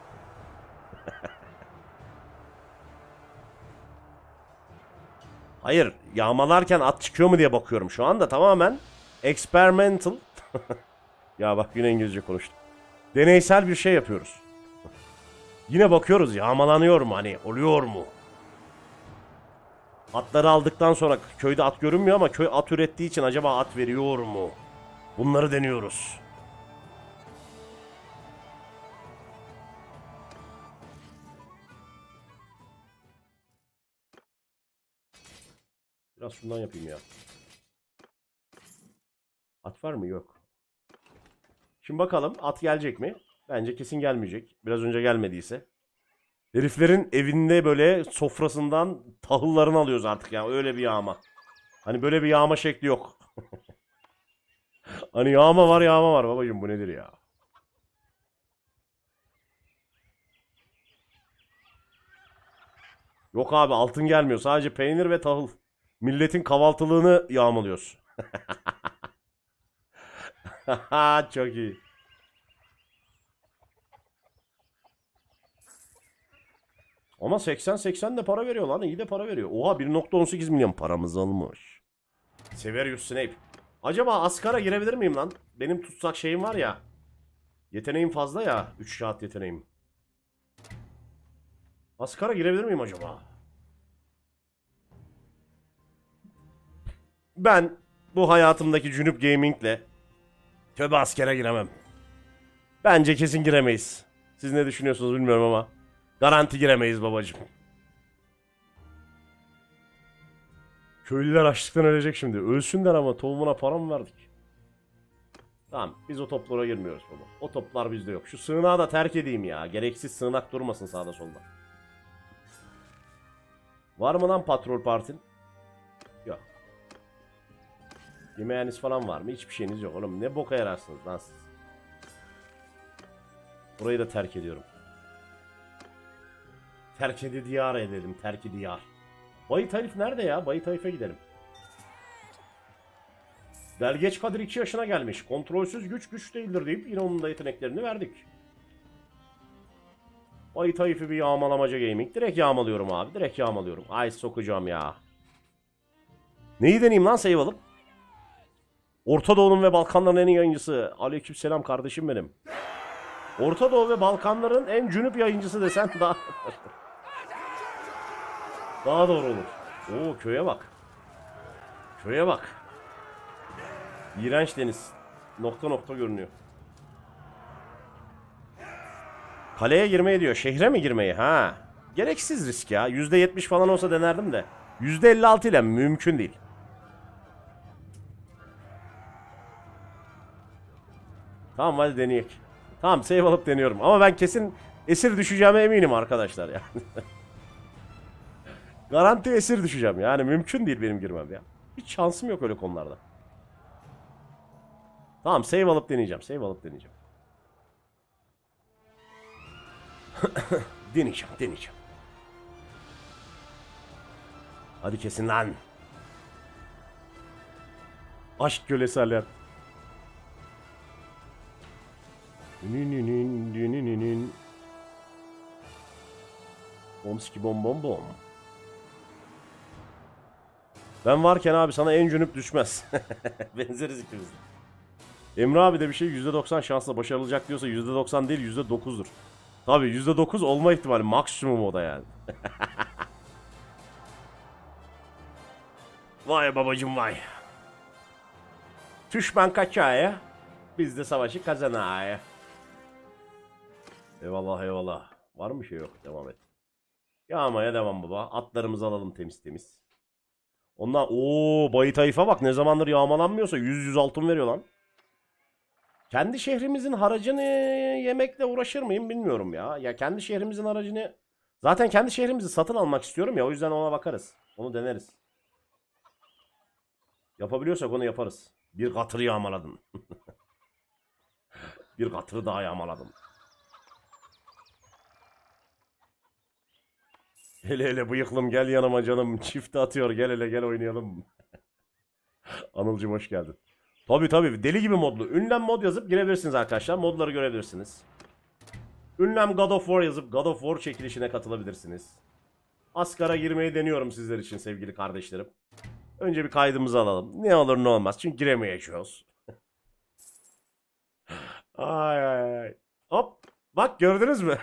Hayır, yağmalarken at çıkıyor mu diye bakıyorum. Şu anda tamamen experimental. Ya bak, yine İngilizce konuştum. Deneysel bir şey yapıyoruz. Yine bakıyoruz, yağmalanıyor mu, hani oluyor mu? Atları aldıktan sonra köyde at görünmüyor ama köy at ürettiği için acaba at veriyor mu? Bunları deniyoruz. Biraz şundan yapayım ya. At var mı? Yok. Şimdi bakalım at gelecek mi? Bence kesin gelmeyecek. Biraz önce gelmediyse. Heriflerin evinde böyle sofrasından tahıllarını alıyoruz artık ya. Öyle bir yağma. Hani böyle bir yağma şekli yok. Hani yağma var, yağma var babacığım, bu nedir ya? Yok abi, altın gelmiyor. Sadece peynir ve tahıl. Milletin kahvaltılığını yağmalıyoruz. Çok iyi. Ama 80-80 de para veriyor lan. İyi de para veriyor. Oha, 1.18 milyon paramız almış. Severius Snape. Acaba Askar'a girebilir miyim lan? Benim tutsak şeyim var ya. Yeteneğim fazla ya. 3 şahat yeteneğim. Askar'a girebilir miyim acaba? Ben bu hayatımdaki Cünüp Gaming'le tövbe askere giremem. Bence kesin giremeyiz. Siz ne düşünüyorsunuz bilmiyorum ama garanti giremeyiz babacığım. Köylüler açlıktan ölecek şimdi. Ölsünler ama tohumuna para mı verdik? Tamam, biz o toplara girmiyoruz baba. O toplar bizde yok. Şu sığınağı da terk edeyim ya. Gereksiz sığınak durmasın sağda solda. Var mı lan patrol partin? Yok. Yemeğiniz falan var mı? Hiçbir şeyiniz yok oğlum. Ne boka yararsınız lan siz? Burayı da terk ediyorum. Terk edi diyar edelim. Terk edi diyar. Bayit Halif nerede ya? Bayit Halif'e gidelim. Delgeç Kadir 2 yaşına gelmiş. Kontrolsüz güç güç değildir deyip yine onun da yeteneklerini verdik. Bayit Halif'i bir yağmalamaca gaming. Direkt yağmalıyorum abi. Direkt yağmalıyorum. Ay sokacağım ya. Neyi deneyeyim lan save alıp? Orta Doğu'nun ve Balkanların en iyi yayıncısı. Aleykümselam kardeşim benim. Orta Doğu ve Balkanların en cünüp yayıncısı desen daha daha doğru olur. Oo, köye bak. Köye bak. İğrenç deniz. Nokta nokta görünüyor. Kaleye girmeyi diyor. Şehre mi girmeyi? Ha. Gereksiz risk ya. %70 falan olsa denerdim de. %56 ile mümkün değil. Tamam, hadi deneyek. Tamam, save alıp deniyorum. Ama ben kesin esir düşeceğime eminim arkadaşlar ya. Garanti esir düşeceğim. Yani mümkün değil benim girmem ya. Hiç şansım yok öyle konularda. Tamam, save alıp deneyeceğim. Save alıp deneyeceğim. Deneyeceğim. Hadi kesin lan. Aşk kölesi Alert. Bomski bom bom bom. Ben varken abi sana en cünüp düşmez. Benzeriz ikimiz de. Emre abi de bir şey %90 şansla başarılacak diyorsa %90 değil %9'dur. Tabii %9 olma ihtimali maksimum o da yani. Vay babacım vay. Düşman kaçaya. Biz de savaşı kazanaya. Eyvallah eyvallah. Var mı bir şey, yok, devam et. Yağmaya devam baba. Atlarımızı alalım temiz temiz. Onlar Bayit Hayif'e bak, ne zamandır yağmalanmıyorsa 100 altın veriyor lan. Kendi şehrimizin haracını yemekle uğraşır mıyım bilmiyorum ya. Ya kendi şehrimizin haracını... Zaten kendi şehrimizi satın almak istiyorum ya, o yüzden ona bakarız. Onu deneriz. Yapabiliyorsak onu yaparız. Bir katırı yağmaladım. Bir katırı daha yağmaladım. Hele hele bıyıklım, gel yanıma canım. Çifte atıyor, gel hele gel oynayalım. Anılcım hoş geldin. Tabii tabii, deli gibi modlu. Ünlem mod yazıp girebilirsiniz arkadaşlar. Modları görebilirsiniz. Ünlem God of War yazıp God of War çekilişine katılabilirsiniz. Asgara girmeyi deniyorum sizler için sevgili kardeşlerim. Önce bir kaydımızı alalım. Ne olur ne olmaz çünkü giremeyeceğiz. Ay ay ay. Hop. Bak gördünüz mü?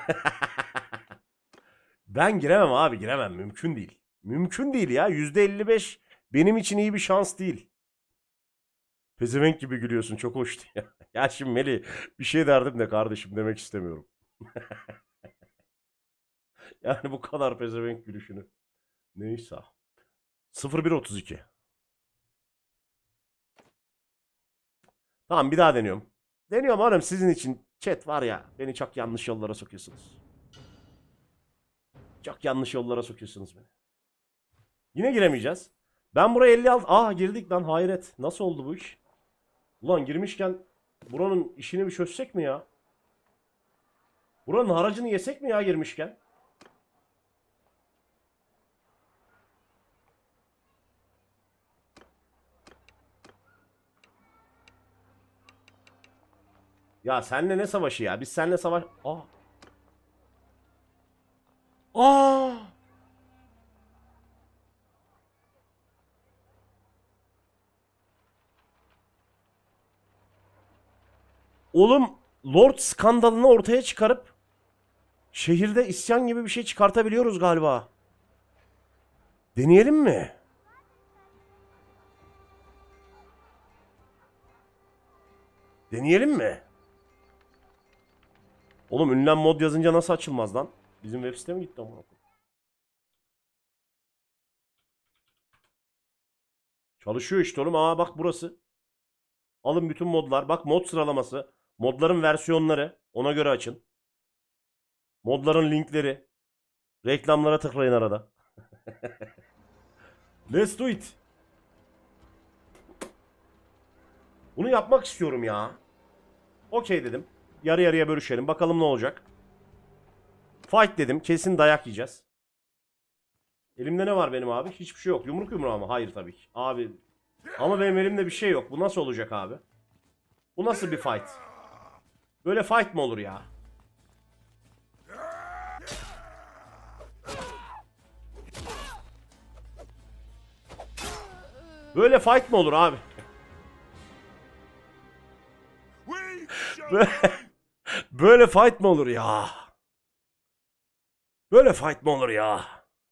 Ben giremem abi, giremem. Mümkün değil. Mümkün değil ya. %55 benim için iyi bir şans değil. Pezevenk gibi gülüyorsun. Çok hoştu ya. Ya şimdi Melih bir şey derdim de kardeşim demek istemiyorum. Yani bu kadar pezevenk gülüşünü. Neyse. 0132. Tamam bir daha deniyorum. Deniyorum hanım sizin için. Chat var ya, beni çok yanlış yollara sokuyorsunuz. Çok yanlış yollara sokuyorsunuz beni. Yine giremeyeceğiz. Ben buraya 56... Aa girdik lan, hayret. Nasıl oldu bu iş? Ulan girmişken buranın işini bir çözsek mi ya? Buranın haracını yesek mi ya girmişken? Ya senle ne savaşı ya? Biz seninle savaş... Aa. Aa. Oğlum Lord skandalını ortaya çıkarıp şehirde isyan gibi bir şey çıkartabiliyoruz galiba. Deneyelim mi? Deneyelim mi? Oğlum ünlem mod yazınca nasıl açılmaz lan? Bizim web site mi gitti amına koyayım? Çalışıyor işte oğlum. Aa bak burası. Alın bütün modlar. Bak mod sıralaması. Modların versiyonları. Ona göre açın. Modların linkleri. Reklamlara tıklayın arada. Let's do it. Bunu yapmak istiyorum ya. Okey dedim. Yarı yarıya bölüşelim. Bakalım ne olacak. Fight dedim. Kesin dayak yiyeceğiz. Elimde ne var benim abi? Hiçbir şey yok. Yumruk yumruğa mı? Hayır tabii ki. Abi. Ama benim elimde bir şey yok. Bu nasıl olacak abi? Bu nasıl bir fight? Böyle fight mı olur ya? Böyle fight mı olur abi? Böyle fight mı olur ya? Böyle fight mı olur ya?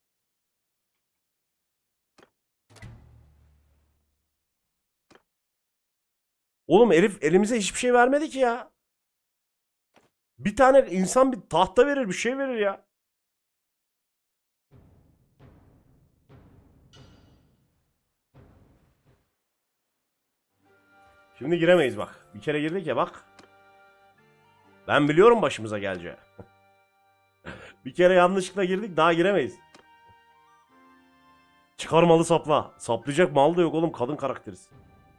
Oğlum herif elimize hiçbir şey vermedi ki ya. Bir tane insan bir tahta verir, bir şey verir ya. Şimdi giremeyiz bak. Bir kere girdik ya bak. Ben biliyorum başımıza geleceği. Bir kere yanlışlıkla girdik, daha giremeyiz. Çıkar malı sapla. Saplayacak mal da yok oğlum, kadın karakteriz.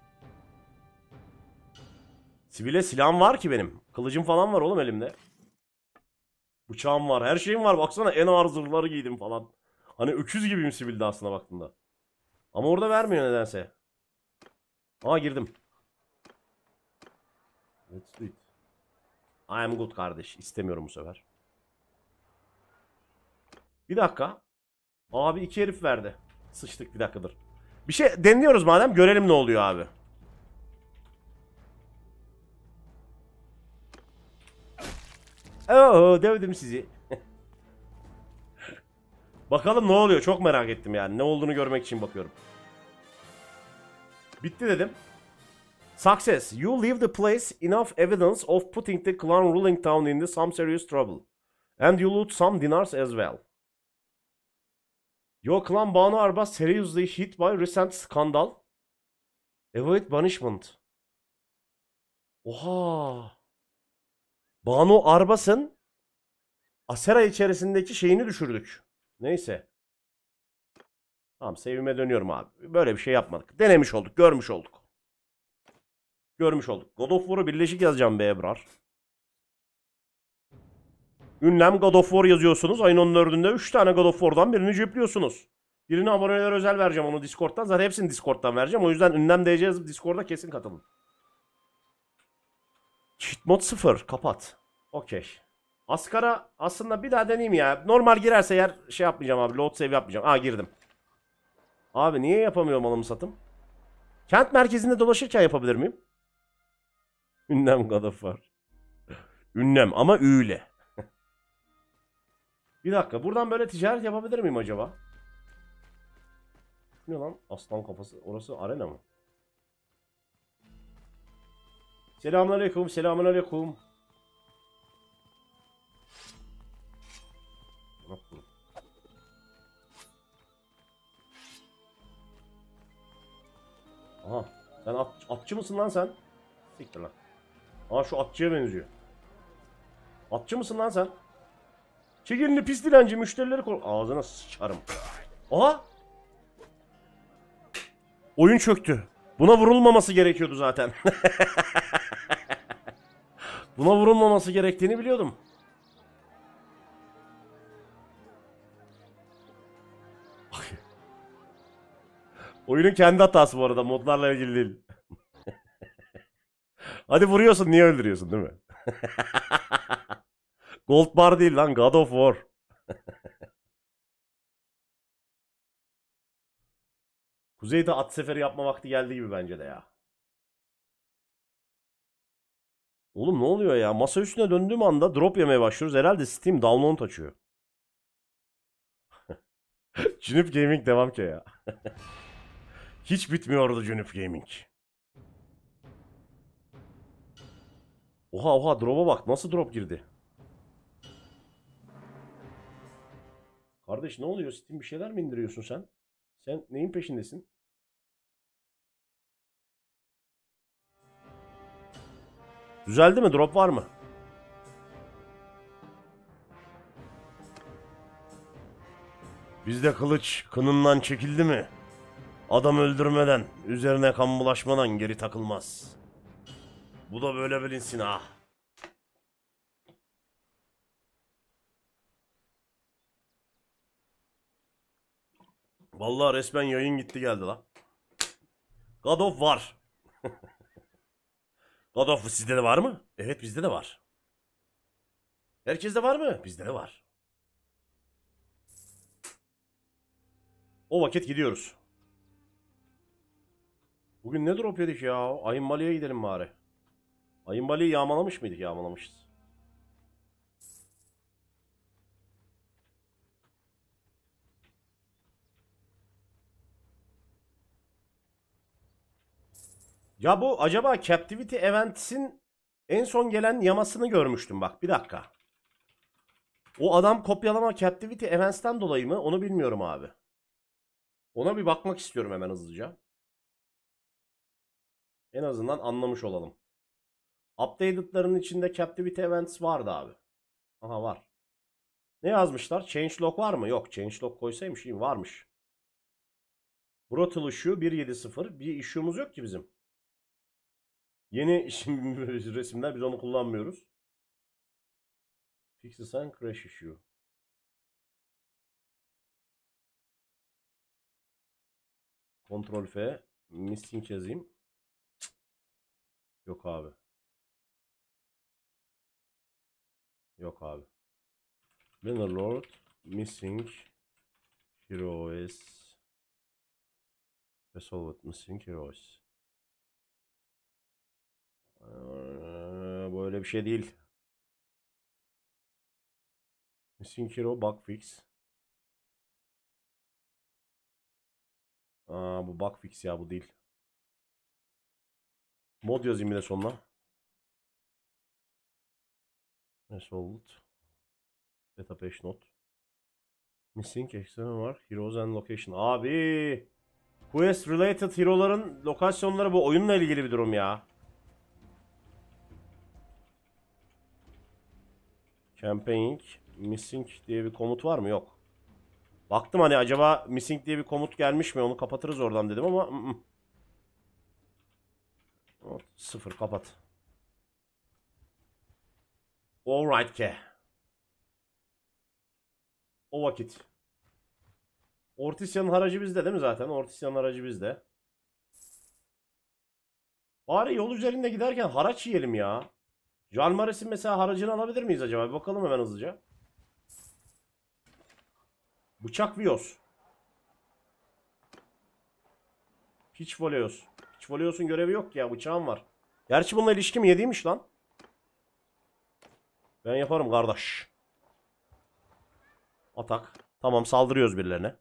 Sibile silahım var ki benim. Kılıcım falan var oğlum elimde. Bıçağım var, her şeyim var. Baksana en ağır zırhları giydim falan. Hani öküz gibiyim sivilde aslında baktığında. Ama orada vermiyor nedense. Aa girdim. Let's do it. I am good kardeş. İstemiyorum bu sefer. Bir dakika. Abi iki herif verdi. Sıçtık, bir dakikadır. Bir şey deniyoruz madem, görelim ne oluyor abi. Oo, dövdüm sizi. Bakalım ne oluyor, çok merak ettim yani. Ne olduğunu görmek için bakıyorum. Bitti dedim. Success. You leave the place enough evidence of putting the clan ruling town into some serious trouble. And you loot some dinars as well. Your clan Banu Arbas seriously hit by recent scandal. Avoid punishment. Oha. Banu Arbas'ın Asera içerisindeki şeyini düşürdük. Neyse. Tamam, save'ime dönüyorum abi. Böyle bir şey yapmadık. Denemiş olduk, görmüş olduk. Görmüş olduk. God of War'u birleşik yazacağım be Ebrar. Ünlem God of War yazıyorsunuz. Ayın 14'ünde 3 tane God of War'dan birini cepliyorsunuz. Birini aboneler özel vereceğim, onu Discord'dan. Zaten hepsini Discord'dan vereceğim. O yüzden ünlem DC yazıp Discord'a kesin katılın. Cheat mod 0. Kapat. Okey. Asgara aslında bir daha deneyeyim ya. Normal girerse eğer şey yapmayacağım abi. Load save yapmayacağım. Aa girdim. Abi niye yapamıyorum alım satım? Kent merkezinde dolaşırken yapabilir miyim? Ünlem God of War. Ünlem ama üyle. Bir dakika. Buradan böyle ticaret yapabilir miyim acaba? Ne lan? Aslan kafası. Orası arena mı? Selamünaleyküm. Selamünaleyküm. Aha. Sen atçı mısın lan sen? Siktir lan. Aa şu atçıya benziyor. Atçı mısın lan sen? Çekilini pis dilenci müşterileri kor... Ağzına sıçarım. Aha! Oyun çöktü. Buna vurulmaması gerekiyordu zaten. Buna vurulmaması gerektiğini biliyordum. Oyunun kendi hatası bu arada. Modlarla ilgili değil. Hadi vuruyorsun, niye öldürüyorsun değil mi? Gold bar değil lan, God of War. Kuzey'de at seferi yapma vakti geldi gibi bence de ya. Oğlum ne oluyor ya? Masa üstüne döndüğüm anda drop yemeye başlıyoruz. Herhalde Steam download açıyor. Cünüp Gaming devam ki ya. Hiç bitmiyordu Cünüp Gaming. Oha oha drop'a bak. Nasıl drop girdi? Kardeş ne oluyor? Steam bir şeyler mi indiriyorsun sen? Sen neyin peşindesin? Düzeldi mi? Drop var mı? Bizde kılıç kınından çekildi mi? Adam öldürmeden, üzerine kan bulaşmadan geri takılmaz. Bu da böyle bilinsin ha. Vallahi resmen yayın gitti geldi la. God of var. God of sizde de var mı? Evet bizde de var. Herkeste var mı? Bizde de var. O vakit gidiyoruz. Bugün ne drop yedik ya? Ayınbalı'ya gidelim bari. Ayınbalı'yı yağmalamış mıydık? Yağmalamışız. Ya bu acaba Captivity Events'in en son gelen yamasını görmüştüm bak. Bir dakika. O adam kopyalama Captivity Events'ten dolayı mı? Onu bilmiyorum abi. Ona bir bakmak istiyorum hemen hızlıca. En azından anlamış olalım. Updated'ların içinde Captivity Events vardı abi. Aha var. Ne yazmışlar? Changelog var mı? Yok. Changelog koysaymış iyi varmış. Brutal issue 1.7.0. Bir issue'muz yok ki bizim. Yeni resimler biz onu kullanmıyoruz. Fix design crash issue. Ctrl F. Missing yazayım. Yok abi. Yok abi. Bannerlord missing heroes. Resolved missing heroes. Böyle bir şey değil. Missing hero bug fix. Aa, bu bug fix ya bu değil. Mod yazayım bir de sonuna. Resolved. Beta page not. Missing external var. Heroes and location. Abi. Quest related hero'ların lokasyonları bu oyunla ilgili bir durum ya. Campaigning. Missing diye bir komut var mı? Yok. Baktım hani acaba missing diye bir komut gelmiş mi? Onu kapatırız oradan dedim ama. Sıfır kapat. Alright ke. O vakit. Ortisyan'ın haracı bizde değil mi zaten? Ortisyan'ın haracı bizde. Bari yol üzerinde giderken haraç yiyelim ya. Jalmares'in mesela haracını alabilir miyiz acaba? Bir bakalım hemen hızlıca. Bıçak Vios. Hiç Voleos. Hiç Voleos'un görevi yok ya. Bıçağım var. Gerçi bununla ilişkim 7'ymiş lan. Ben yaparım kardeş. Atak. Tamam, saldırıyoruz birilerine.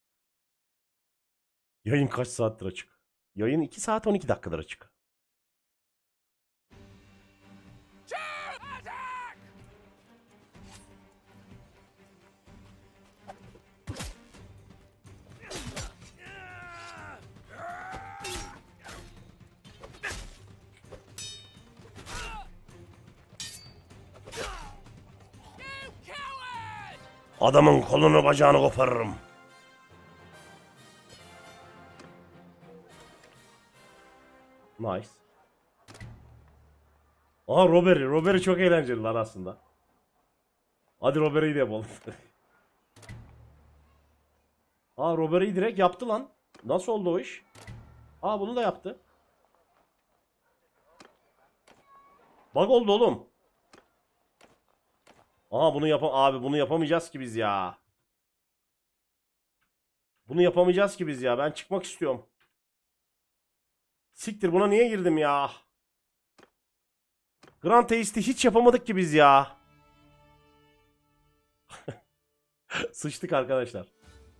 Yayın kaç saattir açık? Yayın 2 saat 12 dakikadır açık. Adamın kolunu bacağını koparırım. Nice. Aha, Robbery. Robbery çok eğlenceli lan aslında. Hadi Robbery'yi de yapalım. Aa, Robbery'yi direkt yaptı lan. Nasıl oldu o iş? Aa, bunu da yaptı. Bug oldu oğlum. Aa, abi bunu yapamayacağız ki biz ya. Bunu yapamayacağız ki biz ya. Ben çıkmak istiyorum. Siktir, buna niye girdim ya? Grand Taste'i hiç yapamadık ki biz ya. Sıçtık arkadaşlar.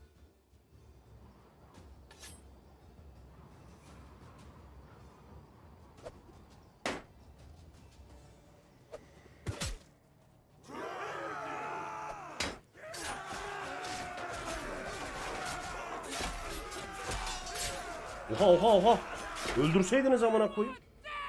Oha oha oha. Öldürseydiniz amına koyayım.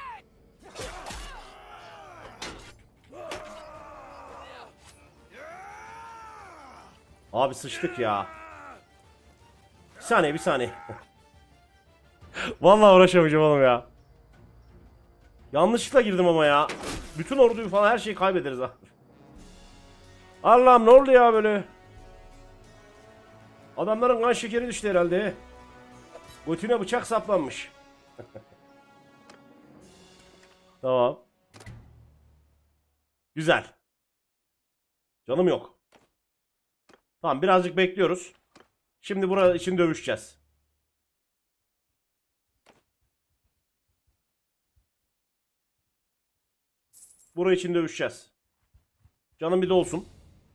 Abi sıçtık ya. Bir saniye bir saniye. Vallahi uğraşamayacağım oğlum ya. Yanlışlıkla girdim ama ya. Bütün orduyu falan her şeyi kaybederiz abi. Allah'ım, ne oldu ya böyle? Adamların kan şekeri düştü herhalde. Götüne bıçak saplanmış. Tamam. Güzel. Canım yok. Tamam, birazcık bekliyoruz. Şimdi burada için dövüşeceğiz. Buraya için dövüşeceğiz. Canım bir de olsun.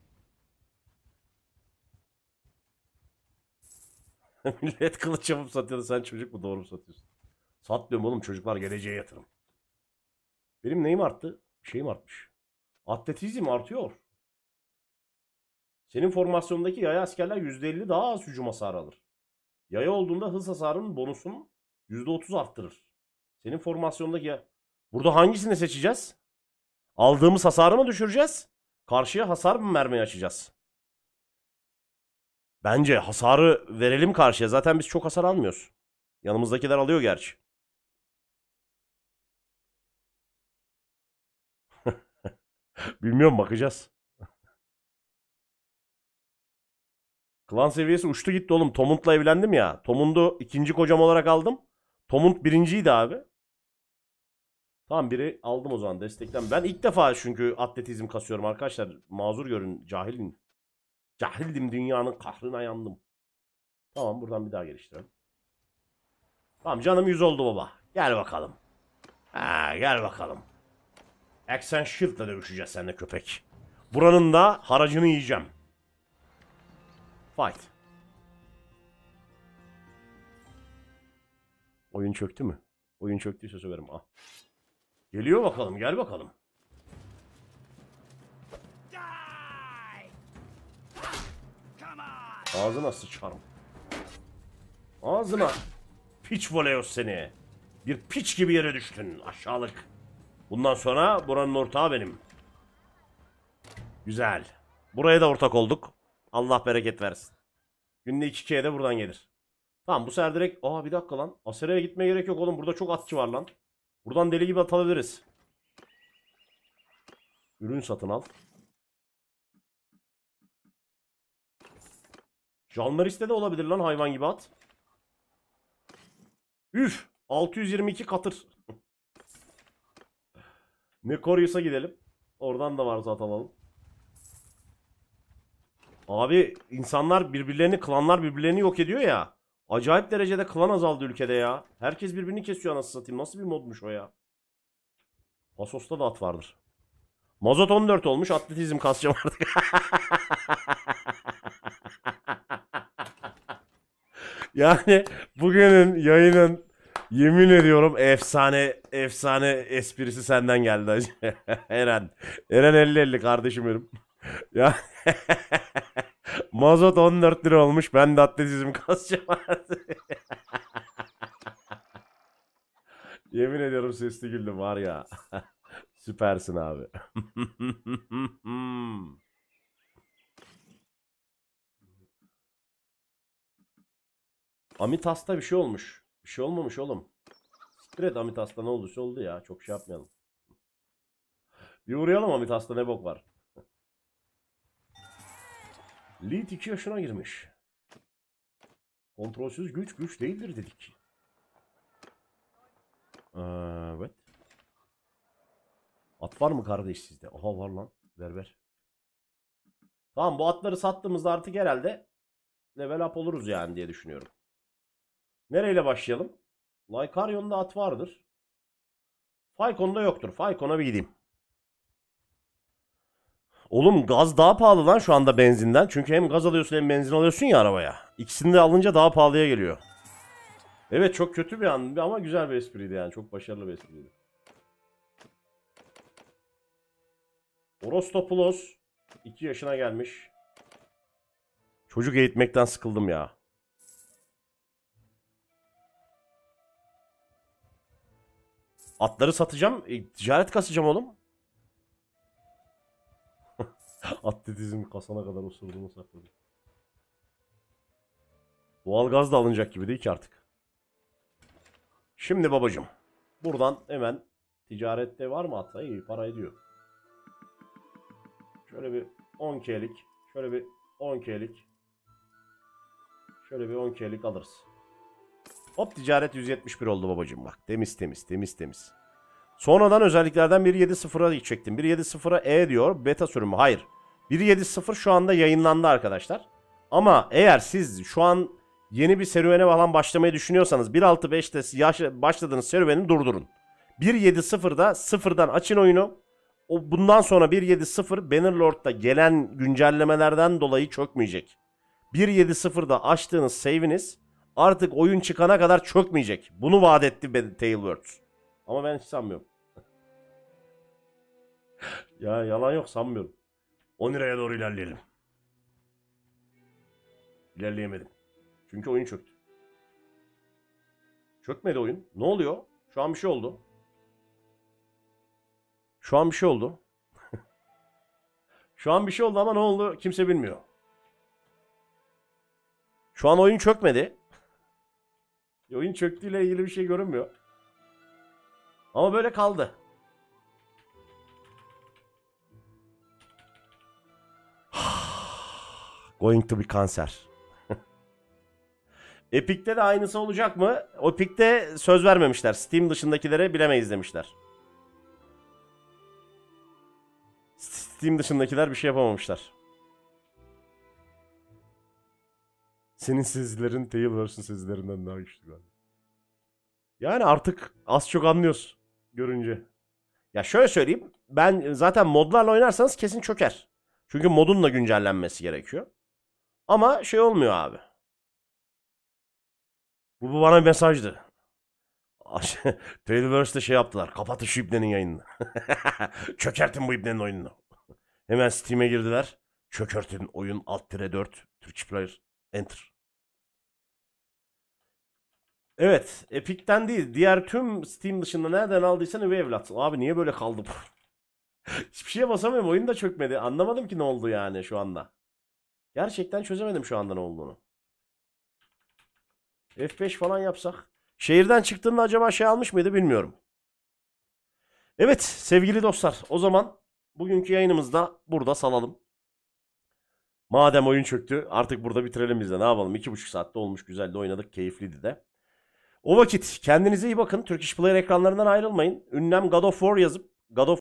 Millet kılıç yapıp satıyordu. Sen çocuk mu doğru mu satıyorsun? Satmıyorum oğlum. Çocuklar geleceğe yatırım. Benim neyim arttı? Şeyim artmış. Atletizm artıyor. Senin formasyondaki yaya askerler %50 daha az hücum hasarı alır. Yaya olduğunda hız hasarının bonusunu %30 arttırır. Senin formasyondaki burada hangisini seçeceğiz? Aldığımız hasarı mı düşüreceğiz? Karşıya hasar mı vermeye açacağız? Bence hasarı verelim karşıya. Zaten biz çok hasar almıyoruz. Yanımızdakiler alıyor gerçi. Bilmiyorum, bakacağız. Klan seviyesi uçtu gitti oğlum. Tomunt'la evlendim ya. Tomund'u ikinci kocam olarak aldım. Tomunt birinciydi abi. Tamam, biri aldım o zaman destekten. Ben ilk defa çünkü atletizm kasıyorum arkadaşlar. Mazur görün, cahilim. Cahildim, dünyanın kahrına yandım. Tamam, buradan bir daha geliştirelim. Tamam, canım 100 oldu baba. Gel bakalım. Ha, gel bakalım. Accent Shield'la dövüşeceğiz seninle köpek. Buranın da haracını yiyeceğim. Fight. Oyun çöktü mü? Oyun çöktüyse söverim. Ah. Geliyor bakalım, gel bakalım. Ağzına sıçarım. Ağzına. Piç voleos seni. Bir piç gibi yere düştün aşağılık. Bundan sonra buranın ortağı benim. Güzel. Buraya da ortak olduk. Allah bereket versin. Günde 2K de buradan gelir. Tamam, bu sefer direkt... Aa, bir dakika lan. Asera'ya gitmeye gerek yok oğlum. Burada çok atçı var lan. Buradan deli gibi atabiliriz. Ürün satın al. Jalmaris'te de olabilir lan hayvan gibi at. Üf. 622 katır. Ne koruyorsa gidelim. Oradan da varsa atalım. Abi insanlar birbirlerini, klanlar birbirlerini yok ediyor ya. Acayip derecede klan azaldı ülkede ya. Herkes birbirini kesiyor anasını satayım. Nasıl bir modmuş o ya? Asos'ta da at vardır. Mazot 14 olmuş. Atletizm kasacağım artık. Yani bugünün yayının yemin ediyorum efsane efsane esprisi senden geldi hacı. Eren. Eren 50-50 kardeşim benim. Ya mazot 14 lira olmuş. Ben de atletizm kasacağım artık. Yemin ediyorum sesli güldüm var ya. Süpersin abi. Amitas'ta bir şey olmuş. Bir şey olmamış oğlum. Siktir et Amitas'ta ne olduysa oldu ya. Çok şey yapmayalım. Bir uğrayalım Amitas'ta ne bok var. Lead 2 yaşına girmiş. Kontrolsüz güç güç değildir dedik. Evet. At var mı kardeş sizde? Aha var lan. Ver ver. Tamam bu atları sattığımızda artık herhalde level up oluruz yani diye düşünüyorum. Nereyle başlayalım? Lycarion'da at vardır. Faykon'da yoktur. Faykon'a bir gideyim. Oğlum gaz daha pahalı lan şu anda benzinden. Çünkü hem gaz alıyorsun hem benzin alıyorsun ya arabaya. İkisini de alınca daha pahalıya geliyor. Evet çok kötü bir an ama güzel bir espriydi yani. Çok başarılı bir espriydi. Orostopoulos 2 yaşına gelmiş. Çocuk eğitmekten sıkıldım ya. Atları satacağım. Ticaret kasacağım oğlum. Atletizm kasana kadar osurduğumu sakladım. Doğalgaz da alınacak gibi değil ki artık. Şimdi babacım. Buradan hemen ticarette var mı atla? İyi para ediyor. Şöyle bir 10K'lik. Şöyle bir 10K'lik. Şöyle bir 10K'lik alırız. Hop ticaret 171 oldu babacım bak. Temiz temiz temiz temiz. Sonradan özelliklerden 1.7.0'a çektim. 1.7.0'a E diyor. Beta sürümü. Hayır. 1.7.0 şu anda yayınlandı arkadaşlar. Ama eğer siz şu an yeni bir serüvene falan başlamayı düşünüyorsanız 1.6.5'te başladığınız serüveni durdurun. 1.7.0'da sıfırdan açın oyunu. Bundan sonra 1.7.0 Bannerlord'da gelen güncellemelerden dolayı çökmeyecek. 1.7.0'da açtığınız save'iniz artık oyun çıkana kadar çökmeyecek. Bunu vaat etti Tailwords. Ama ben hiç sanmıyorum. Ya yalan yok sanmıyorum. 10 liraya doğru ilerleyelim. İlerleyemedim. Çünkü oyun çöktü. Çökmedi oyun. Ne oluyor? Şu an bir şey oldu. Şu an bir şey oldu. Şu an bir şey oldu ama ne oldu kimse bilmiyor. Şu an oyun çökmedi. Oyun çöktüğüyle ilgili bir şey görünmüyor. Ama böyle kaldı. Going to be kanser. Epic'te de aynısı olacak mı? Epic'te söz vermemişler. Steam dışındakilere bilemeyiz demişler. Steam dışındakiler bir şey yapamamışlar. Senin sezgilerin Tailwords'un sezgilerinden daha güçlü galiba. Yani artık az çok anlıyoruz görünce. Ya şöyle söyleyeyim. Ben zaten modlarla oynarsanız kesin çöker. Çünkü modun da güncellenmesi gerekiyor. Ama şey olmuyor abi. Bu bana bir mesajdı. Tailwords'te şey yaptılar. Kapatın şu ibnenin yayınını. Çökertin bu ibnenin oyununu. Hemen Steam'e girdiler. Çökertin oyun alt-4 Twitch Player Enter. Evet. Epic'ten değil. Diğer tüm Steam dışında nereden aldıysan üvey evlat. Abi niye böyle kaldı bu? Hiçbir şeye basamıyorum. Oyun da çökmedi. Anlamadım ki ne oldu yani şu anda. Gerçekten çözemedim şu anda ne olduğunu. F5 falan yapsak. Şehirden çıktığında acaba şey almış mıydı bilmiyorum. Evet sevgili dostlar. O zaman bugünkü yayınımızda burada salalım. Madem oyun çöktü artık burada bitirelim biz de. Ne yapalım? 2,5 saatte olmuş. Güzel de oynadık. Keyifliydi de. O vakit kendinize iyi bakın. Turkish Player ekranlarından ayrılmayın. Ünlem God of War yazıp God of